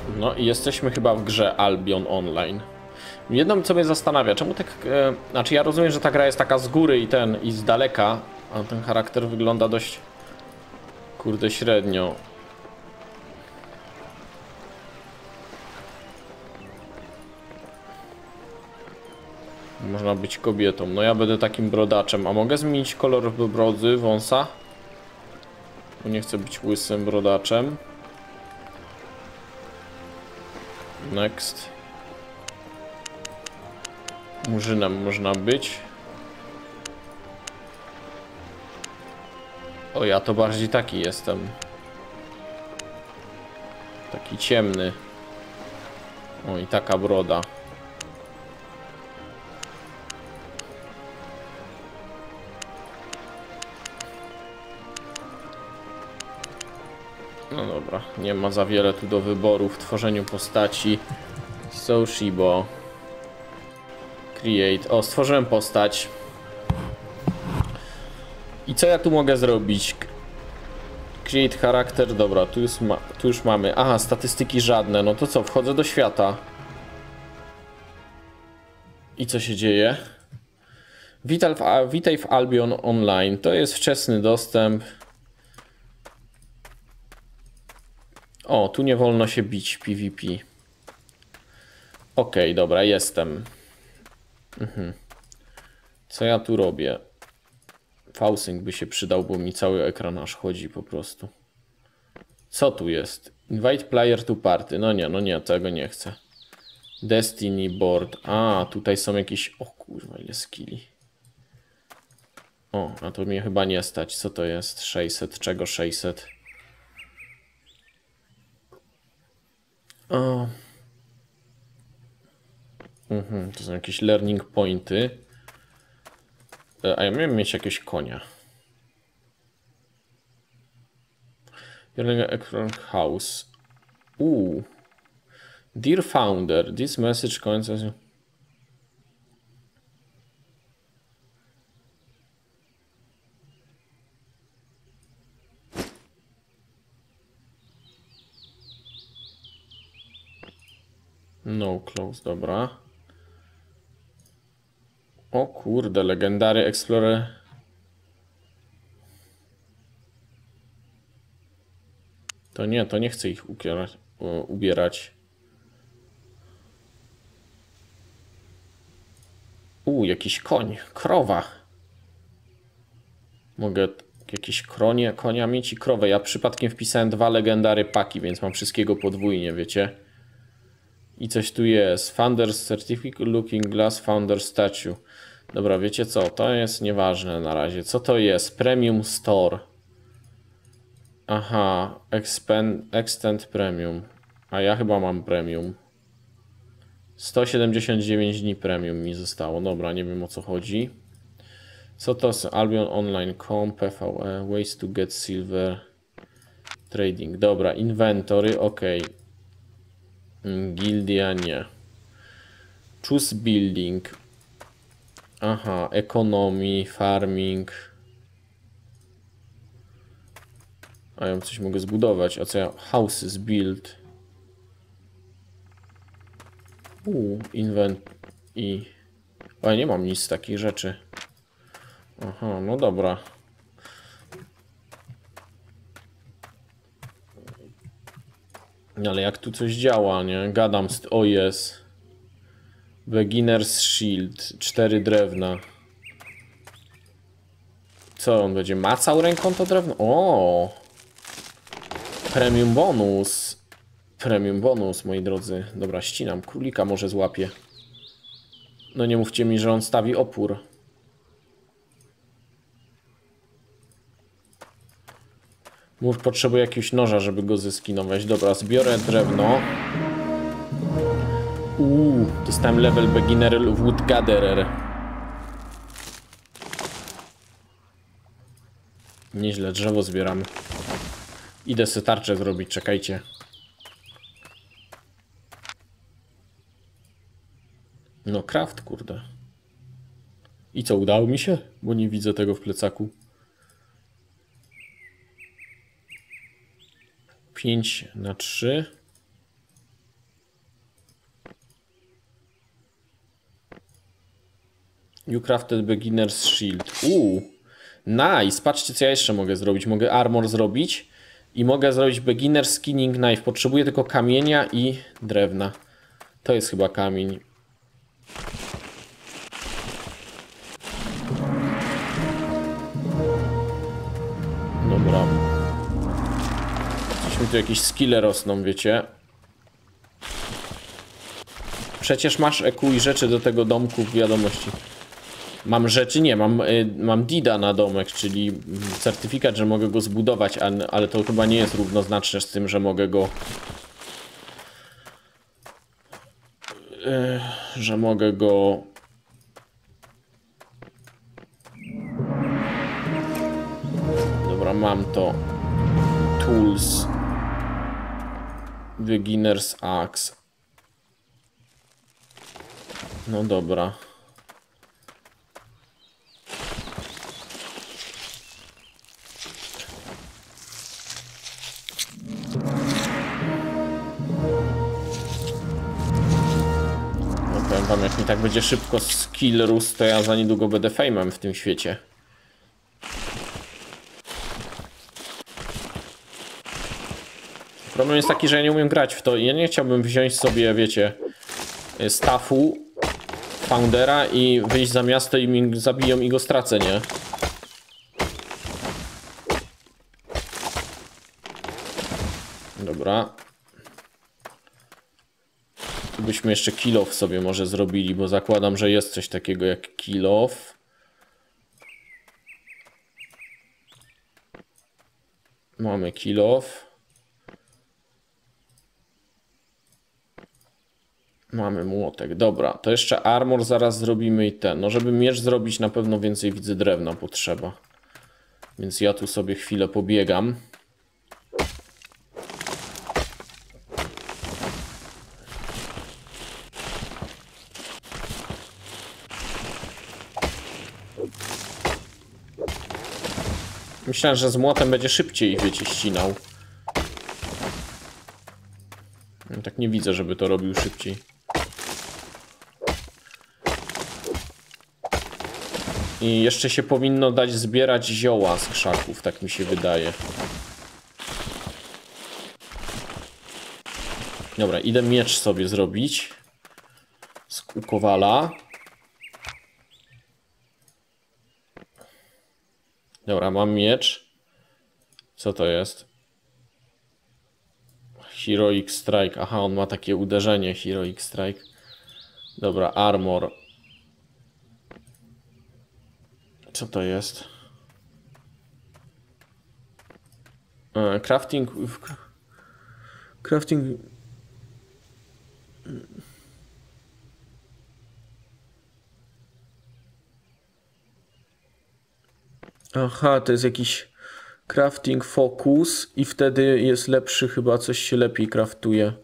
No i jesteśmy chyba w grze Albion Online. Jedno co mnie zastanawia, czemu tak... Znaczy ja rozumiem, że ta gra jest taka z góry i z daleka, a ten charakter wygląda dość... Kurde, średnio. Można być kobietą. No ja będę takim brodaczem. A mogę zmienić kolor brody, wąsa? Bo nie chcę być łysym brodaczem. Next. Murzynem można być. O, ja to bardziej taki jestem. Taki ciemny. O, i taka broda. No dobra, nie ma za wiele tu do wyboru w tworzeniu postaci. Soshibo. Create. O, stworzyłem postać. I co ja tu mogę zrobić? Create charakter. Dobra, tu już mamy. Aha, statystyki żadne. No to co, wchodzę do świata. I co się dzieje? Witaj w Albion Online. To jest wczesny dostęp. O, tu nie wolno się bić PvP. Okej, dobra, jestem. Co ja tu robię? Fausing by się przydał, bo mi cały ekran aż chodzi po prostu. Co tu jest? Invite player to party. No nie, tego nie chcę. Destiny board. A, tutaj są jakieś... O kurwa, ile skilli. O, a to mnie chyba nie stać. Co to jest? 600. Czego 600? O. To są jakieś learning pointy. A ja miałem mieć jakiegoś konia. House. Dear founder, this message contains... No close, dobra. O kurde, Legendary Explorer. To nie chcę ich ubierać. Jakiś koń, krowa. Mogę jakieś konia mieć i krowę. Ja przypadkiem wpisałem 2 legendary paki, więc mam wszystkiego podwójnie, wiecie. I coś tu jest. Founder's Certificate, Looking Glass, Founder Statue. Dobra, wiecie co? To jest nieważne na razie. Co to jest? Premium Store. Aha, Extend Premium. A ja chyba mam Premium. 179 dni Premium mi zostało. Dobra, nie wiem o co chodzi. Co to jest? Albion Online.com, PvE, Ways to get Silver, Trading. Dobra, Inventory, ok. Gildia nie. Choose Building. Aha, Economy, Farming. A ja coś mogę zbudować. A co ja? Houses build. Invent i... O, ja nie mam nic z takich rzeczy. Aha, no dobra. Ale jak tu coś działa, nie? Gadam z... O, jest. Beginner's Shield. 4 drewna. Co, on będzie macał ręką to drewno? O! Premium bonus. Premium bonus, moi drodzy. Dobra, ścinam. Królika może złapię. No nie mówcie mi, że on stawi opór. Potrzebuję jakiegoś noża, żeby go zeskinować. Dobra, zbiorę drewno. Dostałem level Beginner Wood Gatherer. Nieźle, drzewo zbieramy. Idę sobie tarczę zrobić, czekajcie. No craft, kurde. I co, udało mi się? Bo nie widzę tego w plecaku. 5 na 3. You crafted beginner's shield. Nice. Patrzcie, co ja jeszcze mogę zrobić. Mogę armor zrobić i mogę zrobić beginner's skinning knife. Potrzebuję tylko kamienia i drewna. To jest chyba kamień. Dobra. Coś mi tu jakieś skille rosną, wiecie. Przecież masz EQ i rzeczy do tego domku w wiadomości. Mam rzeczy? Nie, mam DIDA na domek, czyli certyfikat, że mogę go zbudować, ale to chyba nie jest równoznaczne z tym, że mogę go... Dobra, mam to. Tools. Beginner's Axe. No dobra. No powiem wam, jak mi tak będzie szybko skill rósł, to ja za niedługo będę fame'em w tym świecie. Problem jest taki, że ja nie umiem grać w to. Ja nie chciałbym wziąć sobie, wiecie, staffu foundera i wyjść za miasto i mi zabiją i go stracę, nie? Dobra. Tu byśmy jeszcze kill off sobie może zrobili, bo zakładam, że jest coś takiego jak kill off. Mamy kill off. Mamy młotek, dobra, to jeszcze armor zaraz zrobimy i ten. No żeby miecz zrobić, na pewno więcej widzę drewna potrzeba. Więc ja tu sobie chwilę pobiegam. Myślałem, że z młotem będzie szybciej, wiecie, ścinał. No, tak nie widzę, żeby to robił szybciej. I jeszcze się powinno dać zbierać zioła z krzaków, tak mi się wydaje. Dobra, idę miecz sobie zrobić. Z kowala. Dobra, mam miecz. Co to jest? Heroic Strike. Aha, on ma takie uderzenie. Heroic Strike. Dobra, armor. Co to jest? Crafting. Crafting. Aha, to jest jakiś crafting focus i wtedy jest lepszy, chyba coś się lepiej craftuje.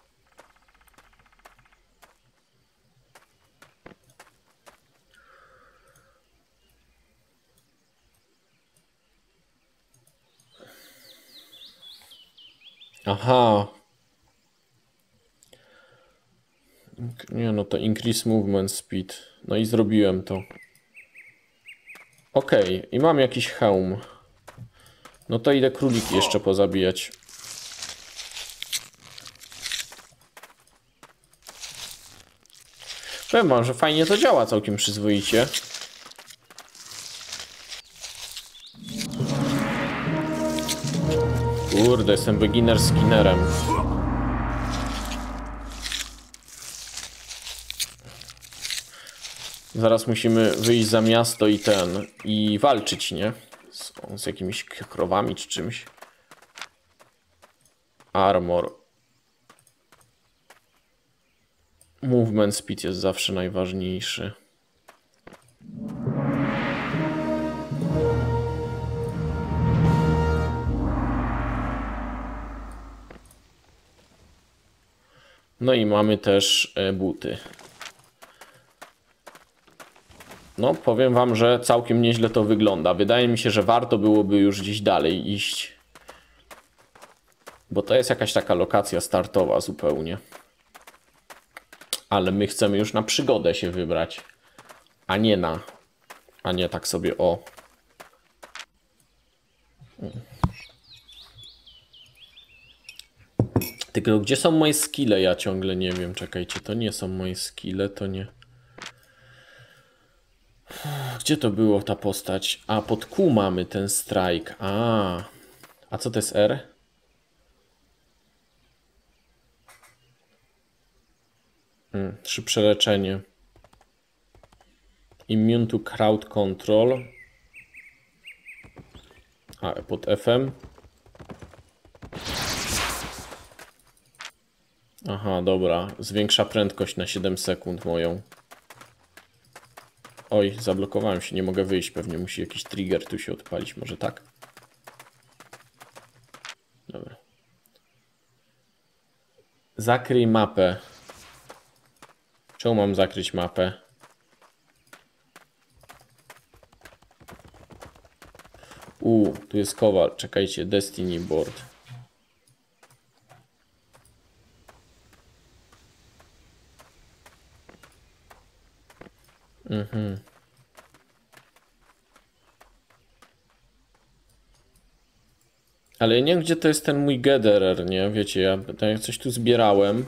Aha. Nie, no to increase movement speed. No i zrobiłem to. Okej, i mam jakiś hełm. No to idę króliki jeszcze pozabijać. Powiem wam, że fajnie to działa całkiem przyzwoicie. Kurde, jestem beginner skinnerem. Zaraz musimy wyjść za miasto i walczyć, nie? Z jakimiś krowami czy czymś. Armor. Movement speed jest zawsze najważniejszy. No i mamy też buty. No, powiem wam, że całkiem nieźle to wygląda. Wydaje mi się, że warto byłoby już gdzieś dalej iść. Bo to jest jakaś taka lokacja startowa zupełnie. Ale my chcemy już na przygodę się wybrać. A nie na. A nie tak sobie o. Tylko gdzie są moje skille? Ja ciągle nie wiem. Czekajcie, to nie są moje skille, to nie. Gdzie to było ta postać? A, pod Q mamy ten strike. A co to jest R? Szybsze leczenie. Immune to crowd control. A, pod FM. Aha, dobra. Zwiększa prędkość na 7 sekund moją. Oj, zablokowałem się, nie mogę wyjść. Pewnie musi jakiś trigger tu się odpalić. Może tak? Dobra. Zakryj mapę. Czemu mam zakryć mapę? Tu jest kowal. Czekajcie, Destiny Board. Ale nie wiem, gdzie to jest ten mój gatherer, nie? Wiecie, ja coś tu zbierałem.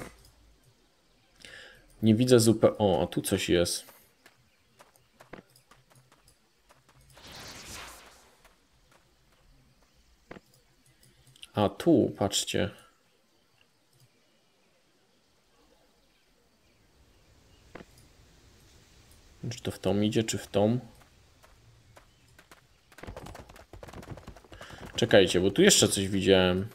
Nie widzę zupełnie... O, a tu coś jest. A tu, patrzcie. Czy to w tą idzie, czy w tą? Czekajcie, bo tu jeszcze coś widziałem.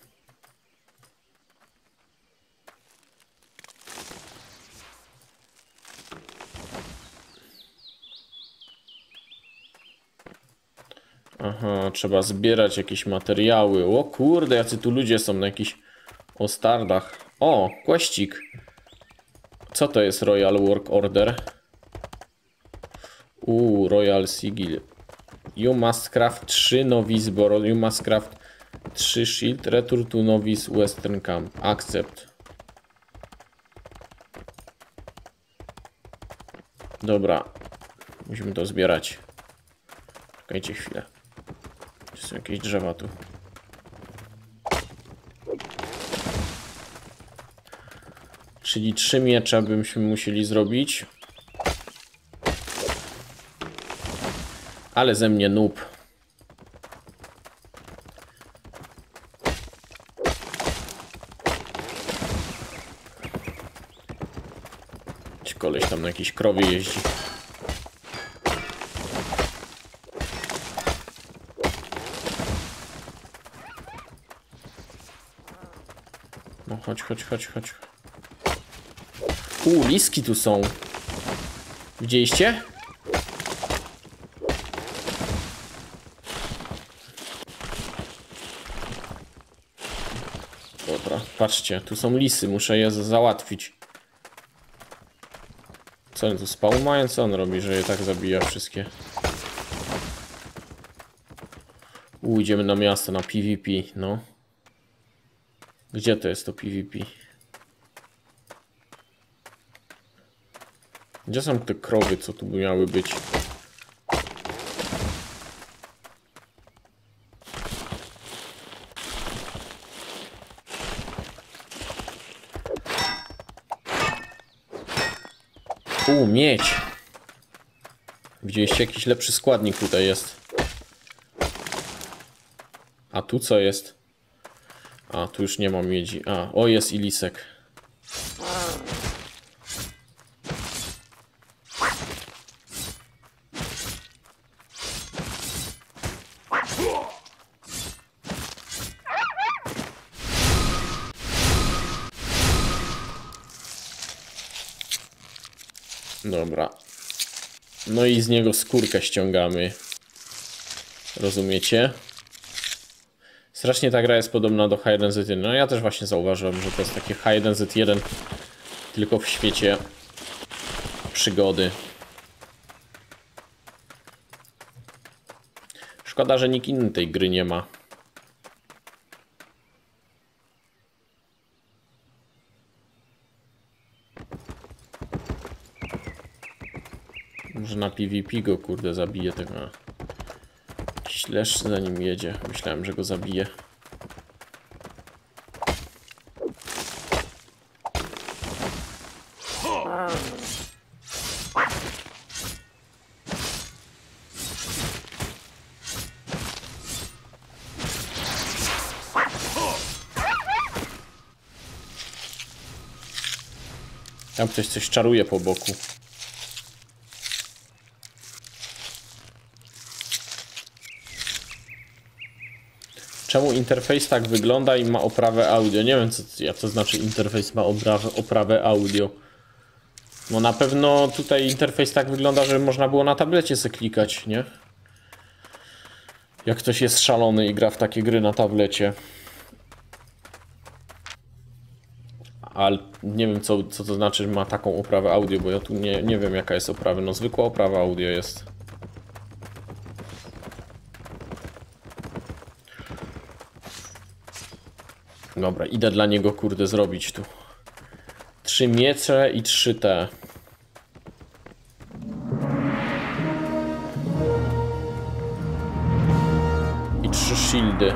Aha, trzeba zbierać jakieś materiały. O kurde, jacy tu ludzie są na jakichś ostardach. O, kłeścik. Co to jest Royal Work Order? Royal Sigil. You must craft 3 novice borrow. You must craft 3 shield. Return to novice western camp. Accept. Dobra. Musimy to zbierać. Czekajcie chwilę. Gdzie są jakieś drzewa tu? Czyli 3 miecze byśmy musieli zrobić. Ale ze mnie noob. Koleś tam na jakiejś krowie jeździ. No chodź. Liski tu są. Widzieliście? Dobra, patrzcie, tu są lisy, muszę je załatwić. Co on tu spawn mają? Co on robi, że je tak zabija wszystkie? Idziemy na miasto, na PvP, no. Gdzie to jest to PvP? Gdzie są te krowy, co tu miały być? Miedź. Widzieliście, jakiś lepszy składnik tutaj jest. A tu co jest? A, tu już nie ma miedzi. O, jest i lisek. Dobra. No i z niego skórkę ściągamy. Rozumiecie? Strasznie ta gra jest podobna do H1Z1. No ja też właśnie zauważyłem, że to jest takie H1Z1 tylko w świecie przygody. Szkoda, że nikt inny tej gry nie ma. Może na PvP go kurde zabije tego. Jakiś leszcz za nim jedzie. Myślałem, że go zabije. Tam ktoś coś czaruje po boku. Czemu interfejs tak wygląda i ma oprawę audio? Nie wiem, jak to znaczy interfejs ma oprawę audio. No na pewno tutaj interfejs tak wygląda, że można było na tablecie sobie klikać, nie? Jak ktoś jest szalony i gra w takie gry na tablecie. Ale nie wiem, co to znaczy, że ma taką oprawę audio, bo ja tu nie wiem, jaka jest oprawa. No zwykła oprawa audio jest. Dobra, idę dla niego, kurde, zrobić tu 3 miecze i 3 te. I 3 shieldy.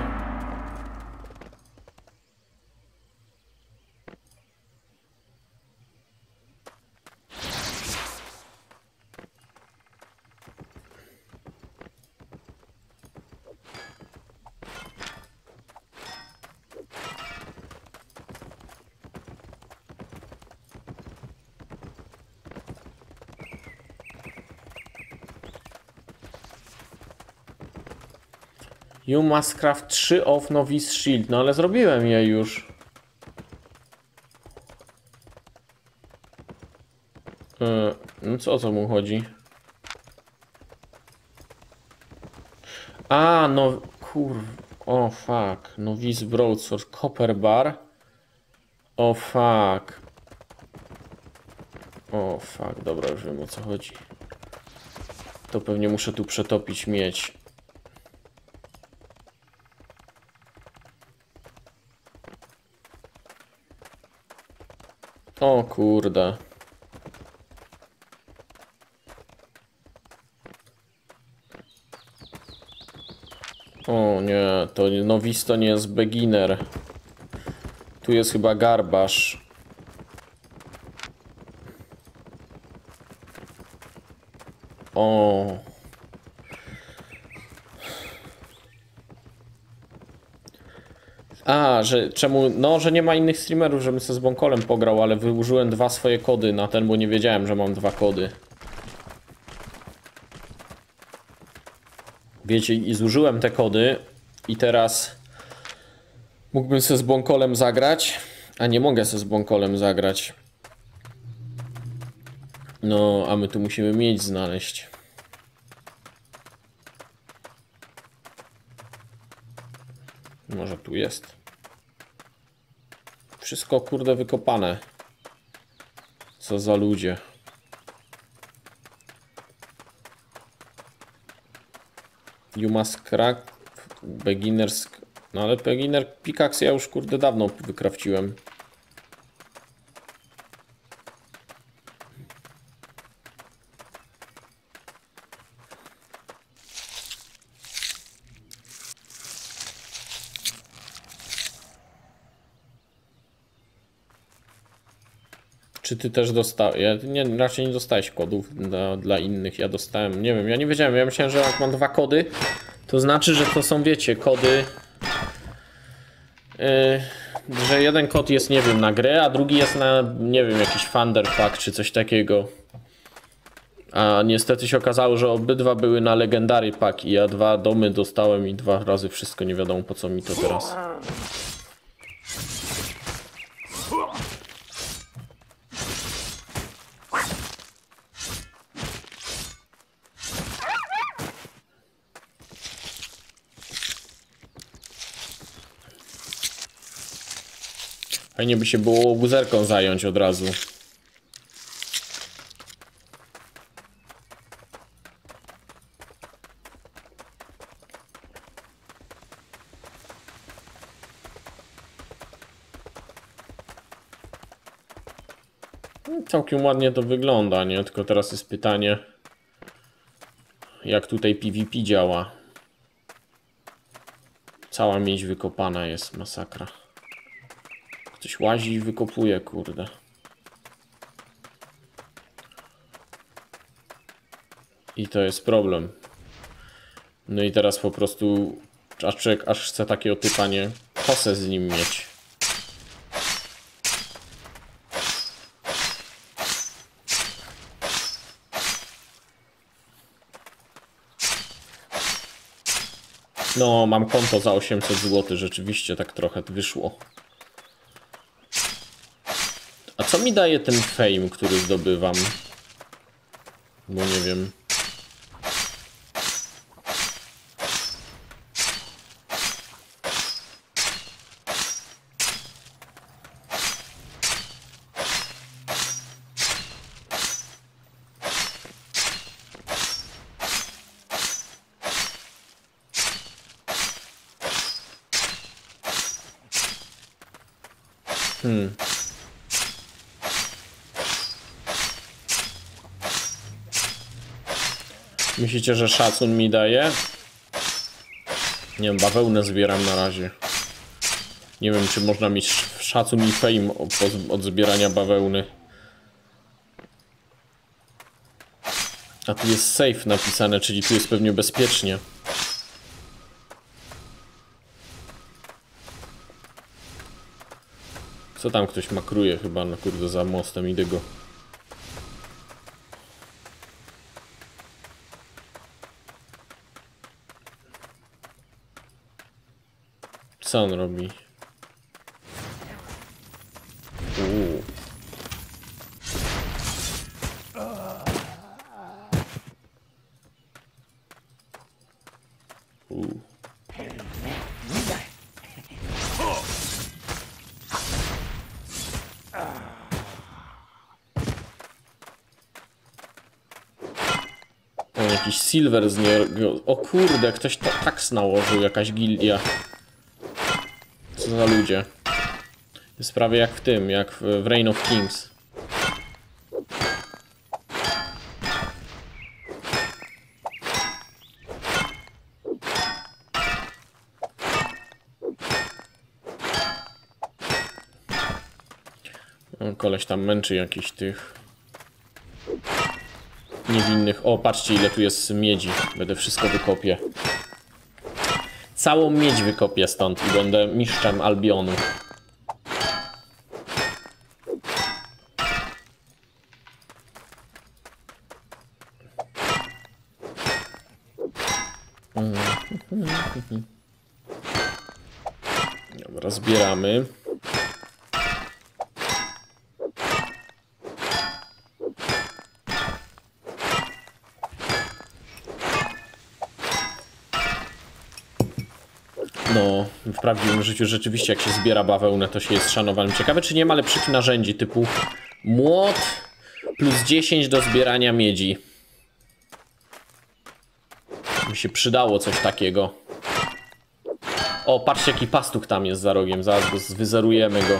You must craft 3 of Novice Shield. No ale zrobiłem je już. No co o co mu chodzi? A, no o fuck. Novice Broadsword. Copper bar. O fuck. O fuck. Dobra, już wiem o co chodzi. To pewnie muszę tu przetopić miedź. O kurde. O nie, to nowice to nie jest beginner. Tu jest chyba garbasz. O. A, że czemu, no, że nie ma innych streamerów, żebym sobie z Bąkolem pograł, ale wyużyłem 2 swoje kody na ten, bo nie wiedziałem, że mam 2 kody. Wiecie, i zużyłem te kody i teraz mógłbym sobie z Bąkolem zagrać, a nie mogę sobie z Bąkolem zagrać. No, a my tu musimy mieć znaleźć. Może tu jest. Wszystko kurde wykopane. Co za ludzie. You must crack beginners. No ale beginner pickaxe ja już kurde dawno wykrawciłem. Czy ty też dostałeś? Ja raczej nie dostałeś kodów dla innych. Ja dostałem, nie wiem, ja nie wiedziałem. Ja myślałem, że jak mam 2 kody, to znaczy, że to są, wiecie, kody. Że jeden kod jest, nie wiem, na grę, a drugi jest na, nie wiem, jakiś Thunder Pack czy coś takiego. A niestety się okazało, że obydwa były na Legendary Pack i ja 2 domy dostałem i 2 razy wszystko, nie wiadomo po co mi to teraz. Fajnie by się było łobuzerką zająć od razu. Całkiem ładnie to wygląda, nie? Tylko teraz jest pytanie, jak tutaj PvP działa. Cała miedź wykopana jest, masakra. Ktoś łazi i wykopuje, kurde. I to jest problem. No i teraz po prostu aż chce takiego typa, nie? Kosę z nim mieć. No, mam konto za 800 zł, rzeczywiście tak trochę wyszło. A co mi daje ten fame, który zdobywam? Bo nie wiem. Myślicie, że szacun mi daje? Nie wiem, bawełnę zbieram na razie. Nie wiem, czy można mieć szacun i fame od zbierania bawełny. A tu jest safe napisane, czyli tu jest pewnie bezpiecznie. Co tam ktoś makruje chyba, no kurde, za mostem, idę go. Co on robi? Jakiś silver z niego. O kurde, ktoś tak nałożył, jakaś gildia. Co za ludzie. Jest prawie jak w tym, jak w Reign of Kings. O, koleś tam męczy jakiś tych niewinnych. O, patrzcie, ile tu jest miedzi. Będę wszystko wykopię. Całą miedź wykopię stąd i będę mistrzem Albionu. Dobra, zbieramy. No, w prawdziwym życiu rzeczywiście jak się zbiera bawełnę, to się jest szanowanym. Ciekawe, czy nie ma lepszych narzędzi typu młot plus 10 do zbierania miedzi. Mi się przydało coś takiego. O, patrzcie jaki pastuch tam jest za rogiem. Zaraz go wyzerujemy go.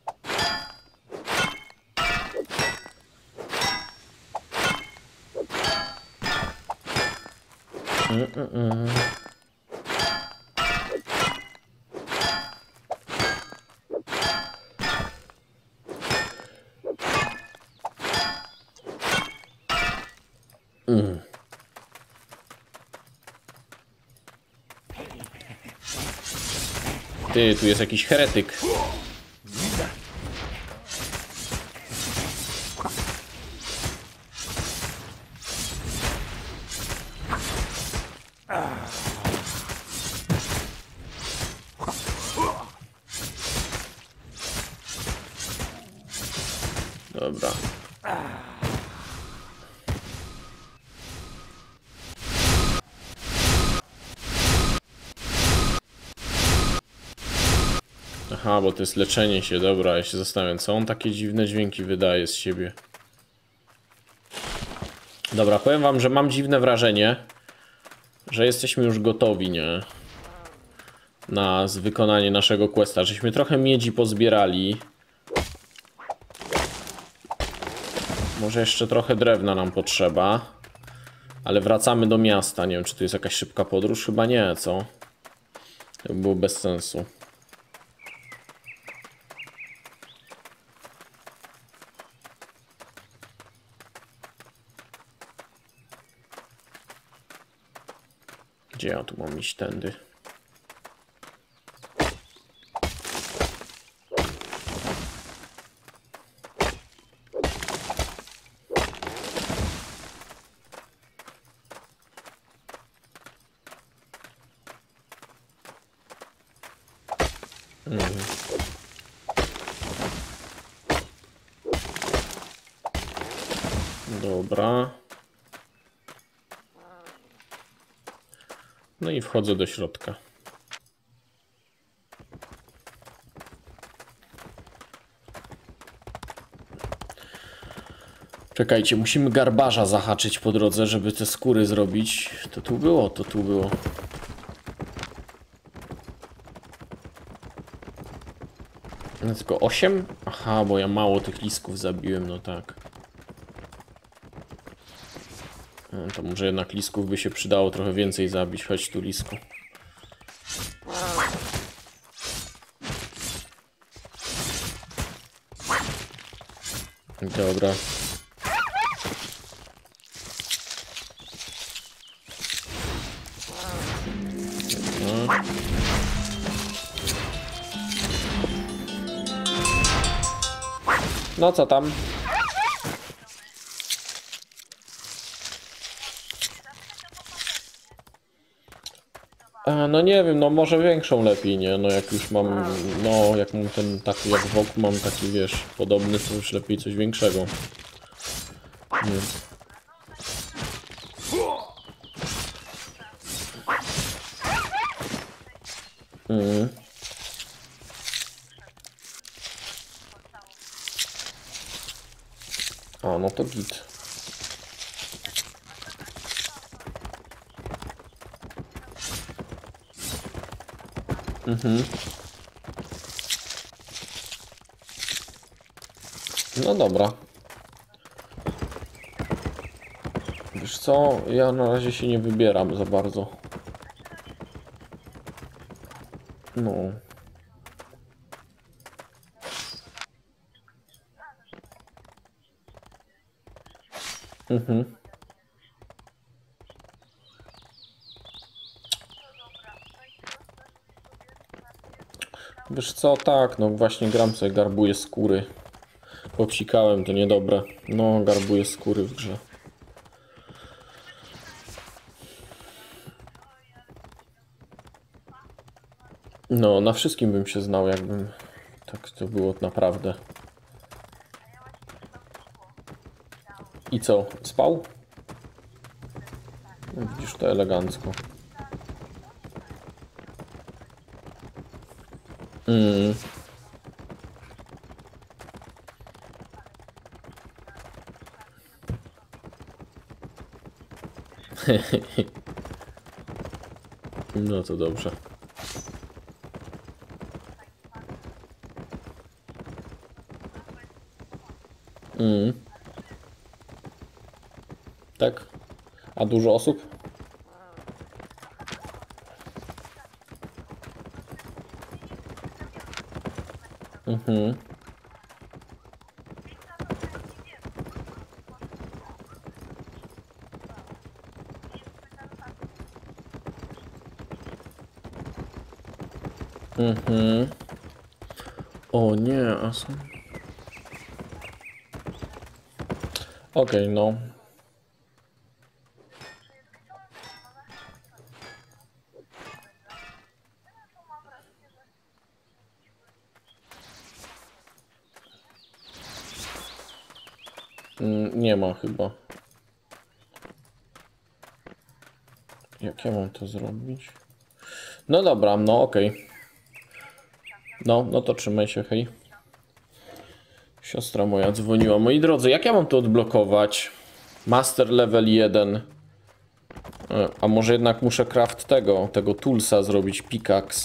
Ty, tu jest jakiś heretyk. Dobra. Aha, bo to jest leczenie się, dobra, ja się zastanawiam, co on takie dziwne dźwięki wydaje z siebie. Dobra, powiem wam, że mam dziwne wrażenie, że jesteśmy już gotowi, nie? Na wykonanie naszego questa, żeśmy trochę miedzi pozbierali. Może jeszcze trochę drewna nam potrzeba. Ale wracamy do miasta. Nie wiem, czy tu jest jakaś szybka podróż. Chyba nie, co? To by było bez sensu. Gdzie ja tu mam iść? Tędy. Dobra. No i wchodzę do środka. Czekajcie, musimy garbarza zahaczyć po drodze, żeby te skóry zrobić. To tu było, to tu było. No tylko 8? Aha, bo ja mało tych lisków zabiłem, no tak. No, to może jednak lisków by się przydało trochę więcej zabić. Chodź tu, lisku. Dobra. No co tam? No nie wiem, no może większą lepiej, nie? No jak już mam, no jak mam ten taki, jak wokół mam taki, wiesz, podobny, to już lepiej coś większego. Nie. A, no to git. No dobra. Wiesz co, ja na razie się nie wybieram za bardzo. No. Wiesz co, tak, no właśnie gram sobie, garbuję skóry. Popsikałem, to niedobre. No, garbuję skóry w grze. No, na wszystkim bym się znał, jakbym tak to było naprawdę. I co, spał? No, widzisz, to elegancko. No to dobrze. Tak? A dużo osób? O nie, a są... Okej, no. Nie ma chyba. Jak ja mam to zrobić? No dobra, no okej. No to trzymaj się, hej. Siostra moja dzwoniła. Moi drodzy, jak ja mam to odblokować? Master level 1. A może jednak muszę craft tego toolsa zrobić, pickaxe.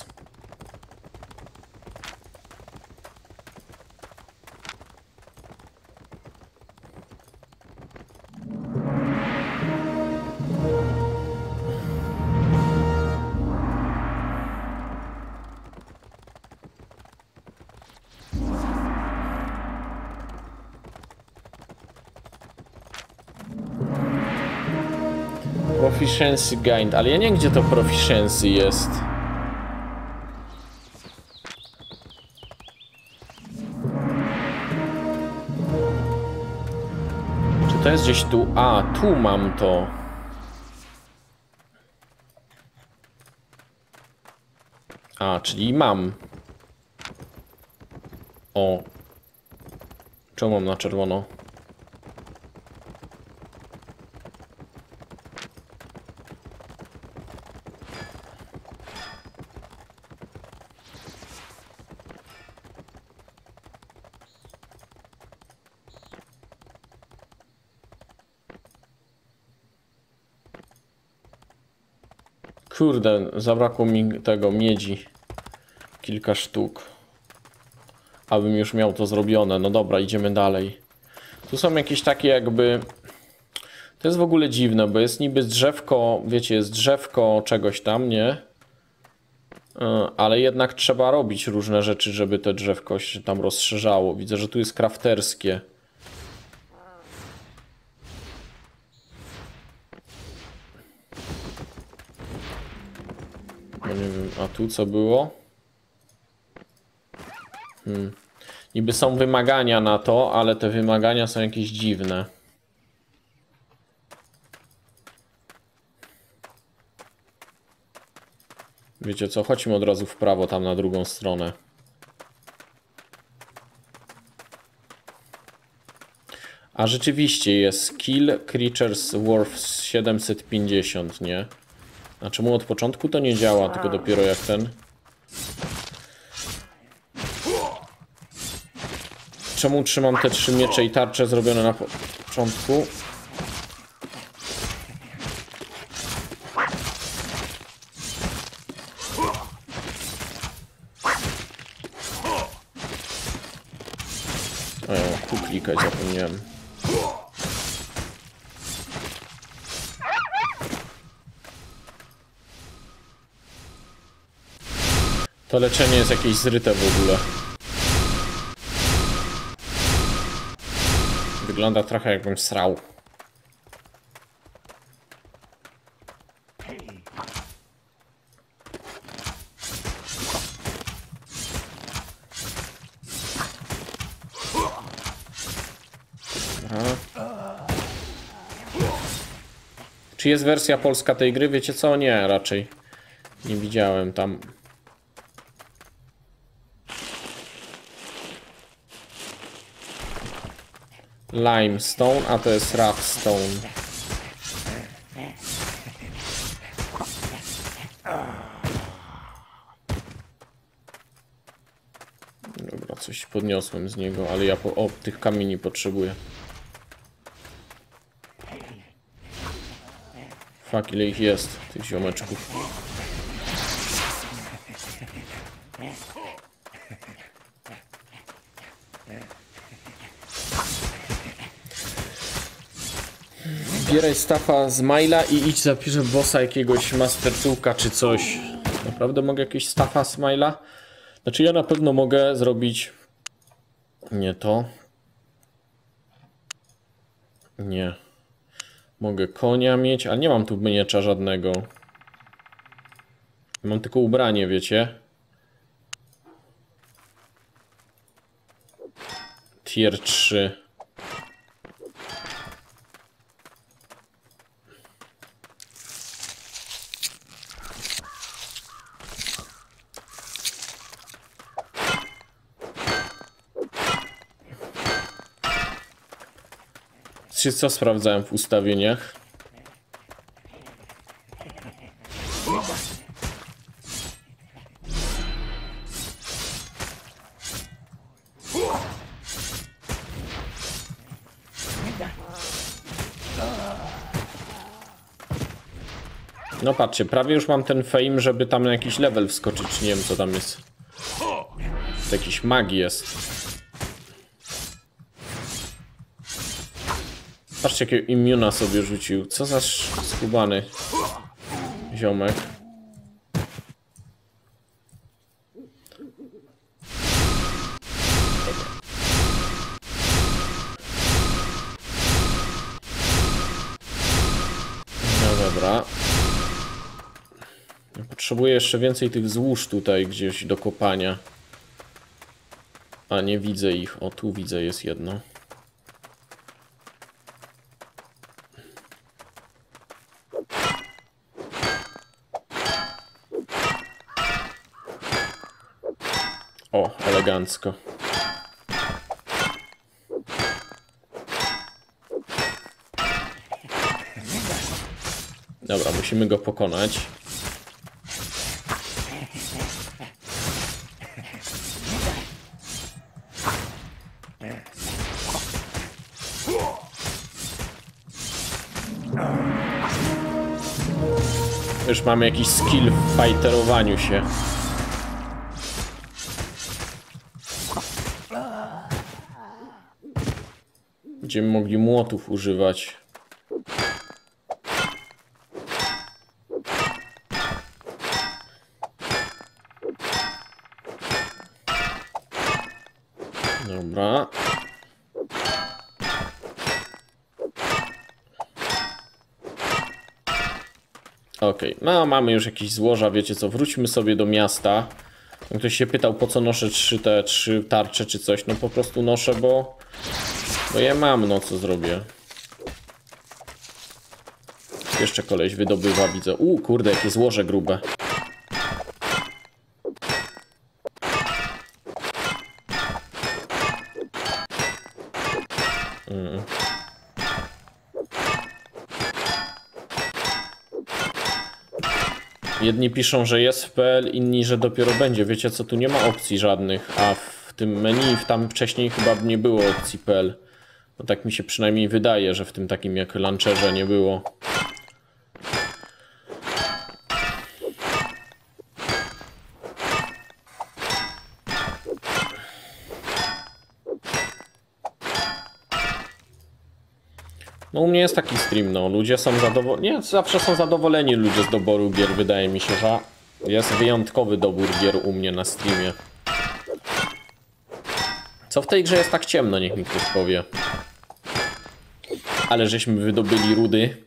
Proficiency gained, ale ja nie wiem, gdzie to proficiency jest. Czy to jest gdzieś tu? A, tu mam to. A, czyli mam. O. Czemu mam na czerwono? Kurde, zabrakło mi tego miedzi. Kilka sztuk. Abym już miał to zrobione. No dobra, idziemy dalej. Tu są jakieś takie jakby... To jest w ogóle dziwne, bo jest niby drzewko, wiecie, jest drzewko czegoś tam, nie? Ale jednak trzeba robić różne rzeczy, żeby te drzewko się tam rozszerzało. Widzę, że tu jest crafterskie. No nie wiem, a tu co było? Niby są wymagania na to, ale te wymagania są jakieś dziwne. Wiecie co? Chodźmy od razu w prawo, tam na drugą stronę. A rzeczywiście jest kill creatures worth 750, nie? A czemu od początku to nie działa, tylko dopiero jak ten... Czemu trzymam te 3 miecze i tarcze zrobione na początku? O ja, tu klikać zapomniałem. To leczenie jest jakieś zryte w ogóle. Wygląda trochę jakbym srał. Czy jest wersja polska tej gry? Wiecie co? Nie, raczej. Nie widziałem tam. Limestone, a to jest Roughtstone. Dobra, coś podniosłem z niego, ale ja tych kamieni potrzebuję. Fuck, ile ich jest, tych ziomeczków. Zbieraj staffa z Maila i idź zapiszę bossa jakiegoś mastertuka czy coś. Naprawdę mogę jakieś staffa z Maila? Znaczy ja na pewno mogę zrobić... Nie to. Nie. Mogę konia mieć, ale nie mam tu miecza żadnego. Mam tylko ubranie, wiecie. Tier 3. Co sprawdzałem w ustawieniach? No patrzcie, prawie już mam ten fame, żeby tam na jakiś level wskoczyć. Nie wiem co tam jest. To jakiś mag jest. Patrzcie, jakiego immuna sobie rzucił. Co za skubany ziomek. No dobra. Dobra. Potrzebuję jeszcze więcej tych złóż tutaj gdzieś do kopania. A nie widzę ich. O, tu widzę, jest jedno. O, elegancko. Dobra, musimy go pokonać. Już mamy jakiś skill w fighterowaniu się. Będziemy mogli młotów używać. Dobra. Okej, no mamy już jakieś złoża, wiecie co, wróćmy sobie do miasta. Ktoś się pytał, po co noszę trzy tarcze czy coś, no po prostu noszę, bo je mam, no co zrobię. Jeszcze koleś wydobywa, widzę. Kurde, jakie złoże grube. Jedni piszą, że jest w PL, inni, że dopiero będzie. Wiecie co, tu nie ma opcji żadnych, a w tym menu tam wcześniej chyba nie było opcji PL. No tak mi się przynajmniej wydaje, że w tym takim jak launcherze nie było. No u mnie jest taki stream, no ludzie są zadowoleni, nie, zawsze są zadowoleni ludzie z doboru gier, wydaje mi się, że jest wyjątkowy dobór gier u mnie na streamie. Co w tej grze jest tak ciemno, niech mi ktoś powie. Ale żeśmy wydobyli rudy.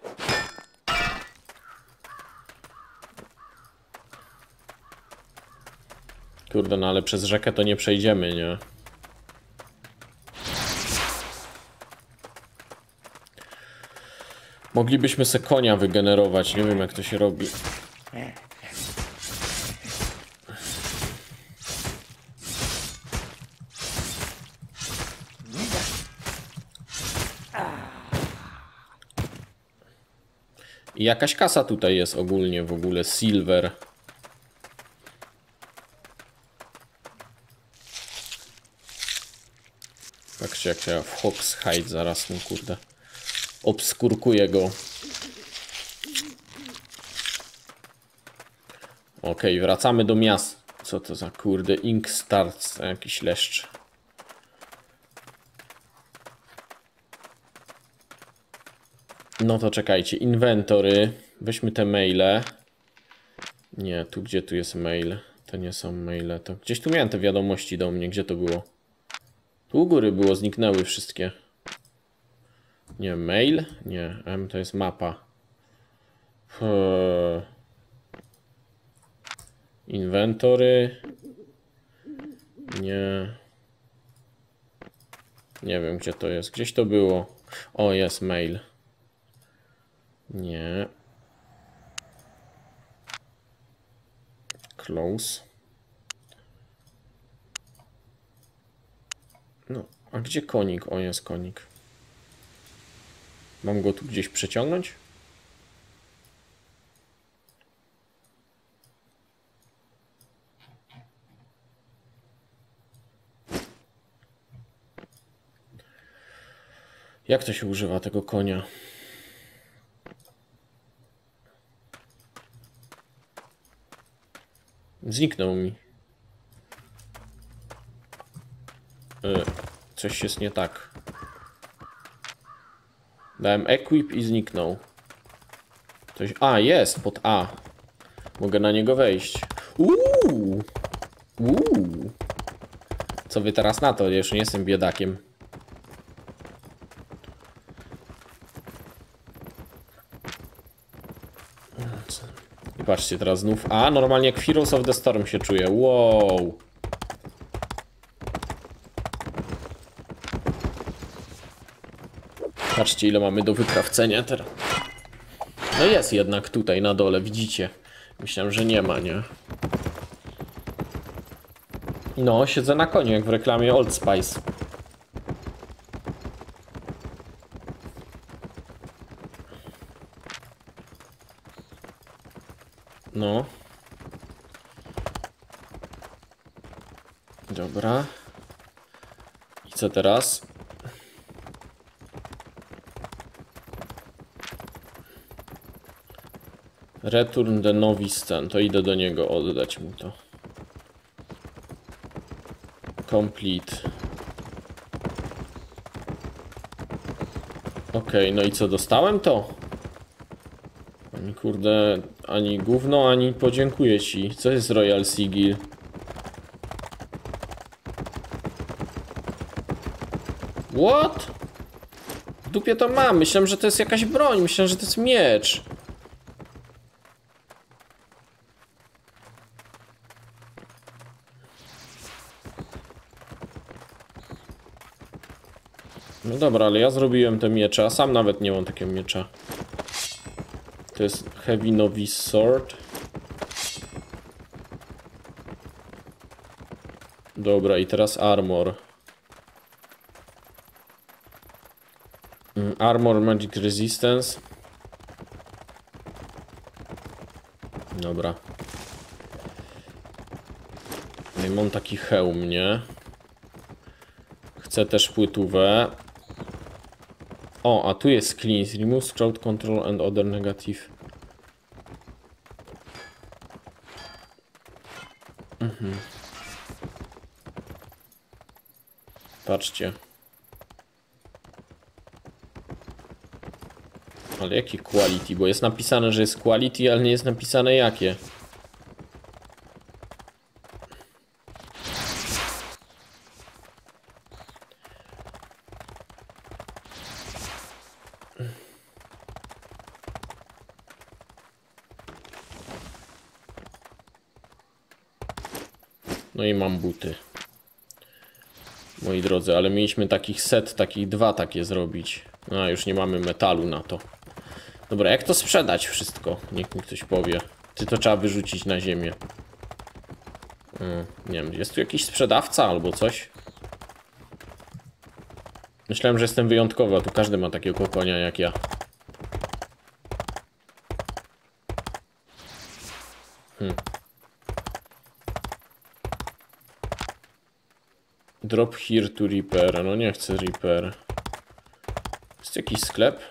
Kurde, no ale przez rzekę to nie przejdziemy, nie? Moglibyśmy se konia wygenerować, nie wiem jak to się robi. I jakaś kasa tutaj jest ogólnie, w ogóle silver. Patrzcie jak ja w Hogshead zaraz mu kurde obskurkuję go. Okej, wracamy do miasta. Co to za kurde Ink Starts, jakiś leszcz. No to czekajcie, inwentory. Weźmy te maile. Nie, tu gdzie tu jest mail? To nie są maile, to gdzieś tu miałem te wiadomości do mnie, gdzie to było? Tu u góry było, zniknęły wszystkie. Nie, mail? Nie, M to jest mapa. Inwentory. Nie. Nie wiem gdzie to jest, gdzieś to było. O, jest mail. Nie. Close. No, a gdzie konik? O, jest konik. Mam go tu gdzieś przeciągnąć? Jak to się używa tego konia? Zniknął mi. Coś jest nie tak. Dałem equip i zniknął. Coś... A, jest pod A. Mogę na niego wejść. Co wy teraz na to? Ja już nie jestem biedakiem. I patrzcie, teraz znów... A, normalnie jak Heroes of the Storm się czuje. Wow. Patrzcie, ile mamy do wykrawcenia teraz. No jest jednak tutaj na dole, widzicie. Myślałem, że nie ma, nie? No, siedzę na koniu, jak w reklamie Old Spice. No. Dobra. I co teraz? Return the novice ten. To idę do niego oddać mu to. Complete. Okej, no i co, dostałem to? Ani kurde, ani gówno, ani podziękuję ci. Co jest Royal Sigil? What? W dupie to mam. Myślałem, że to jest jakaś broń. Myślałem, że to jest miecz. No dobra, ale ja zrobiłem te miecze, a sam nawet nie mam takiego miecza. To jest Heavy Novice Sword. Dobra, i teraz armor. Armor Magic Resistance. Dobra. No i mam taki hełm, nie? Chcę też płytówę. O, a tu jest cleanse. Remove crowd control and other negative. Patrzcie. Ale jaki quality? Bo jest napisane, że jest quality, ale nie jest napisane jakie. No i mam buty. Moi drodzy, ale mieliśmy takich set, takich dwa takie zrobić. A, już nie mamy metalu na to. Dobra, jak to sprzedać wszystko? Niech mi ktoś powie. Czy to trzeba wyrzucić na ziemię? Nie wiem, jest tu jakiś sprzedawca albo coś? Myślałem, że jestem wyjątkowy, a tu każdy ma takiego konia jak ja. Drop here to repair. No nie chcę repair. Jest jakiś sklep?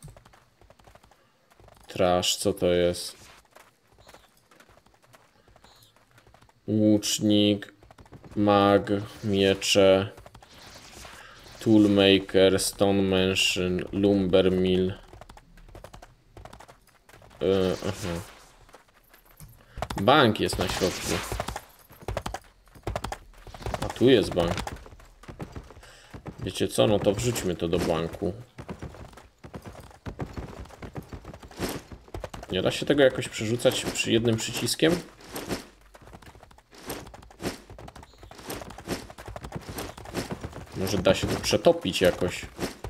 Trash, co to jest? Łucznik, mag, miecze, toolmaker, stone mansion, lumber mill. Aha. Bank jest na środku. A tu jest bank. Wiecie co? No to wrzućmy to do banku. Nie da się tego jakoś przerzucać przy jednym przyciskiem? Może da się to przetopić jakoś.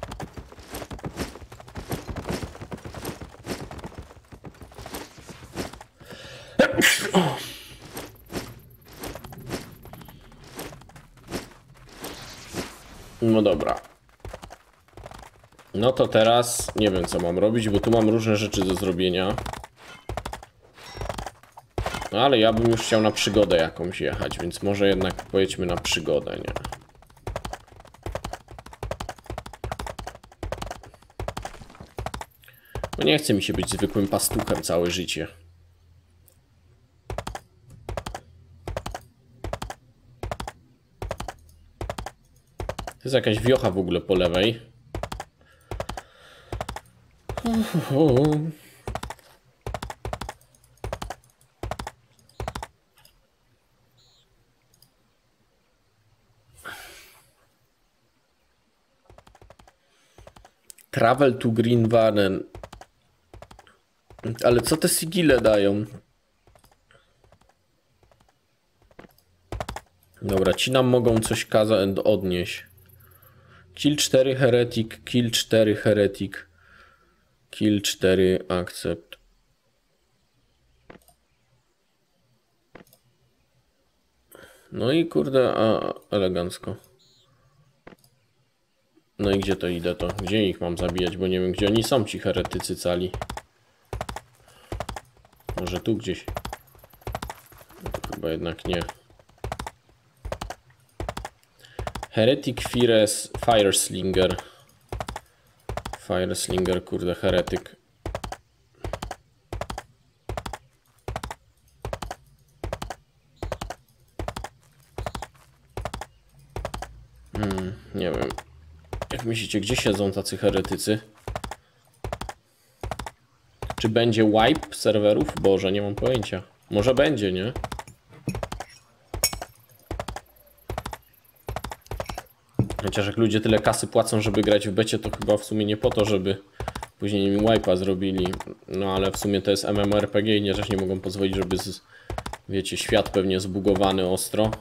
No dobra. No to teraz nie wiem, co mam robić, bo tu mam różne rzeczy do zrobienia. No ale ja bym już chciał na przygodę jakąś jechać, więc może jednak pojedźmy na przygodę, nie? No nie chce mi się być zwykłym pastuchem całe życie. To jest jakaś wiocha w ogóle po lewej. Travel to Green Varden. Ale co te sigile dają? Dobra, ci nam mogą coś odnieść. Kill 4 heretic, kill 4 heretic, kill 4 accept. No i kurde, elegancko. No i gdzie to idę to? Gdzie ich mam zabijać? Bo nie wiem, gdzie oni są, ci heretycy cali. Może tu gdzieś. Chyba jednak nie. Heretic Fireslinger. Fireslinger, kurde, heretyk. Nie wiem. Jak myślicie, gdzie siedzą tacy heretycy? Czy będzie wipe serwerów? Boże, nie mam pojęcia. Może będzie, nie? Chociaż jak ludzie tyle kasy płacą, żeby grać w becie, to chyba w sumie nie po to, żeby później im wipe'a zrobili. No ale w sumie to jest MMORPG i też nie mogą pozwolić, żeby wiecie, świat pewnie zbugowany ostro.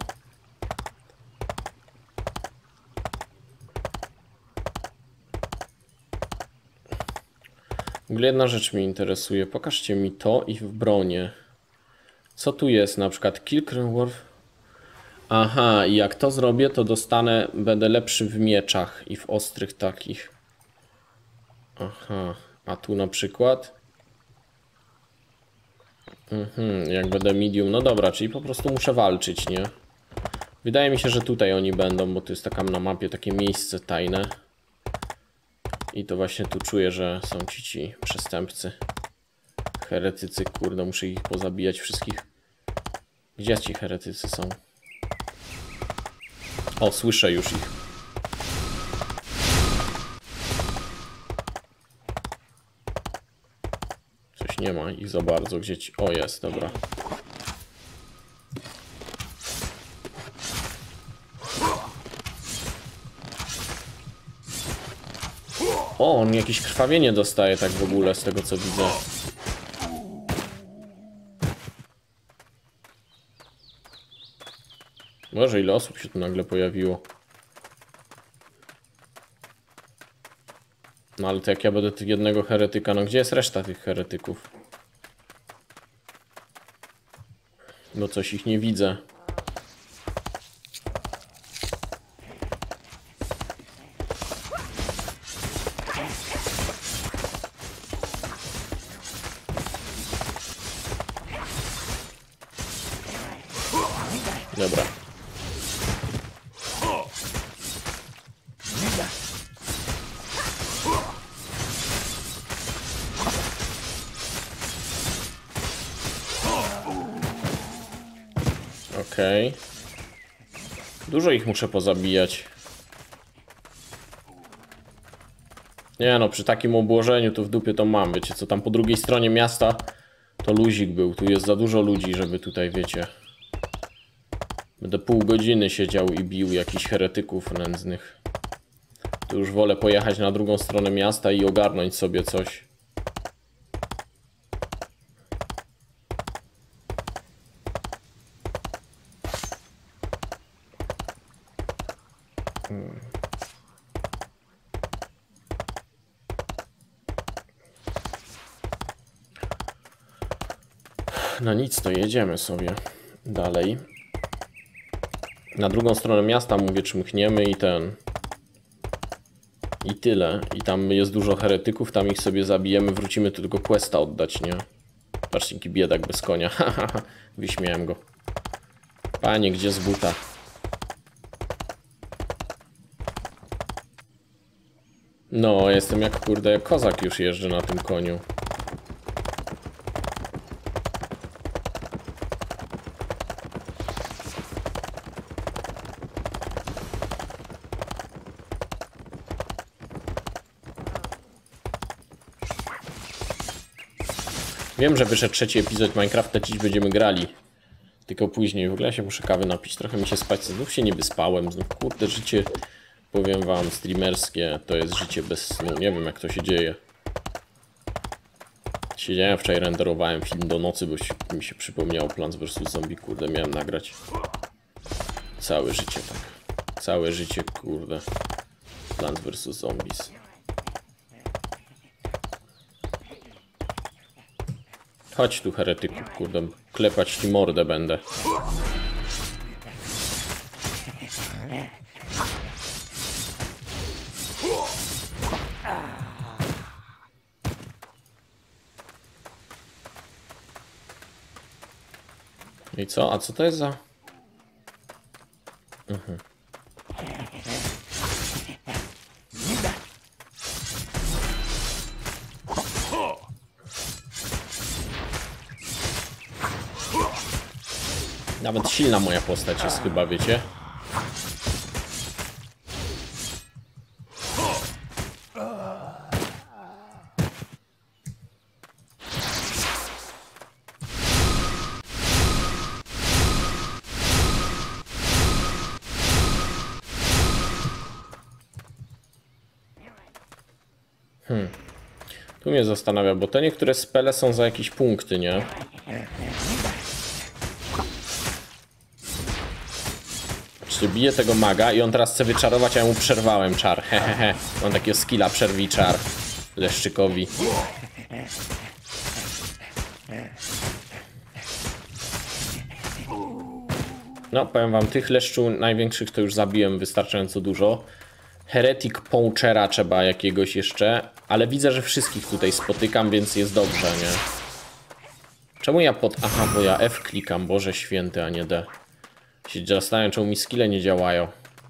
W ogóle jedna rzecz mnie interesuje. Pokażcie mi to i w bronie. Co tu jest? Na przykład Killcrenworth. Aha, i jak to zrobię, to będę lepszy w mieczach i w ostrych takich. Aha, a tu na przykład. Jak będę medium, no dobra, czyli po prostu muszę walczyć, nie? Wydaje mi się, że tutaj oni będą, bo to jest taka na mapie takie miejsce tajne. I to właśnie tu czuję, że są ci przestępcy. Heretycy, kurde, muszę ich pozabijać wszystkich. Gdzie ci heretycy są? O, słyszę już ich. Coś nie ma ich za bardzo. Gdzie ci... O, jest, dobra. O, on jakieś krwawienie dostaje tak w ogóle z tego co widzę. Boże, ile osób się tu nagle pojawiło. No ale to jak ja będę jednego heretyka, no gdzie jest reszta tych heretyków? Bo coś ich nie widzę. Dobra. Okej. Dużo ich muszę pozabijać. Nie no, przy takim obłożeniu to w dupie to mam. Wiecie co, tam po drugiej stronie miasta to luzik był. Tu jest za dużo ludzi, żeby tutaj, wiecie... Będę pół godziny siedział i bił jakichś heretyków nędznych. Tu już wolę pojechać na drugą stronę miasta i ogarnąć sobie coś. No nic, to jedziemy sobie dalej. Na drugą stronę miasta mówię, czy mchniemy i i tyle. I tam jest dużo heretyków, tam ich sobie zabijemy, wrócimy tu tylko questa oddać, nie? Patrzcie, jaki biedak bez konia. Wyśmiałem go. Panie, gdzie z buta? No, jestem jak kurde, jak kozak już jeżdżę na tym koniu. Wiem, że wyszedł trzeci epizod Minecrafta, dziś będziemy grali. Tylko później. W ogóle ja się muszę kawy napić. Trochę mi się spać. Znów się nie wyspałem. Znów kurde życie, powiem wam, streamerskie to jest życie bez snu. Nie wiem jak to się dzieje. Siedziałem wczoraj, renderowałem film do nocy, bo mi się przypomniało Plants vs Zombie. Kurde, miałem nagrać. całe życie tak. Całe życie, kurde. Plants vs Zombies. Chodź tu, heretyku, kurde. Klepać ci mordę będę. I co? A co to jest za... Nawet silna moja postać jest chyba, wiecie? Tu mnie zastanawia, bo te niektóre spele są za jakieś punkty, nie? Czyli biję tego maga i on teraz chce wyczarować, a ja mu przerwałem czar. Hehehe. Mam takiego skilla, przerwij czar Leszczykowi. No, powiem wam, tych leszczu największych to już zabiłem wystarczająco dużo. Heretic Poachera trzeba jakiegoś jeszcze, ale widzę, że wszystkich tutaj spotykam, więc jest dobrze, nie? Czemu ja Aha, bo ja F klikam, Boże święty, a nie D. Się zastanawiam, czemu mi skille nie działają.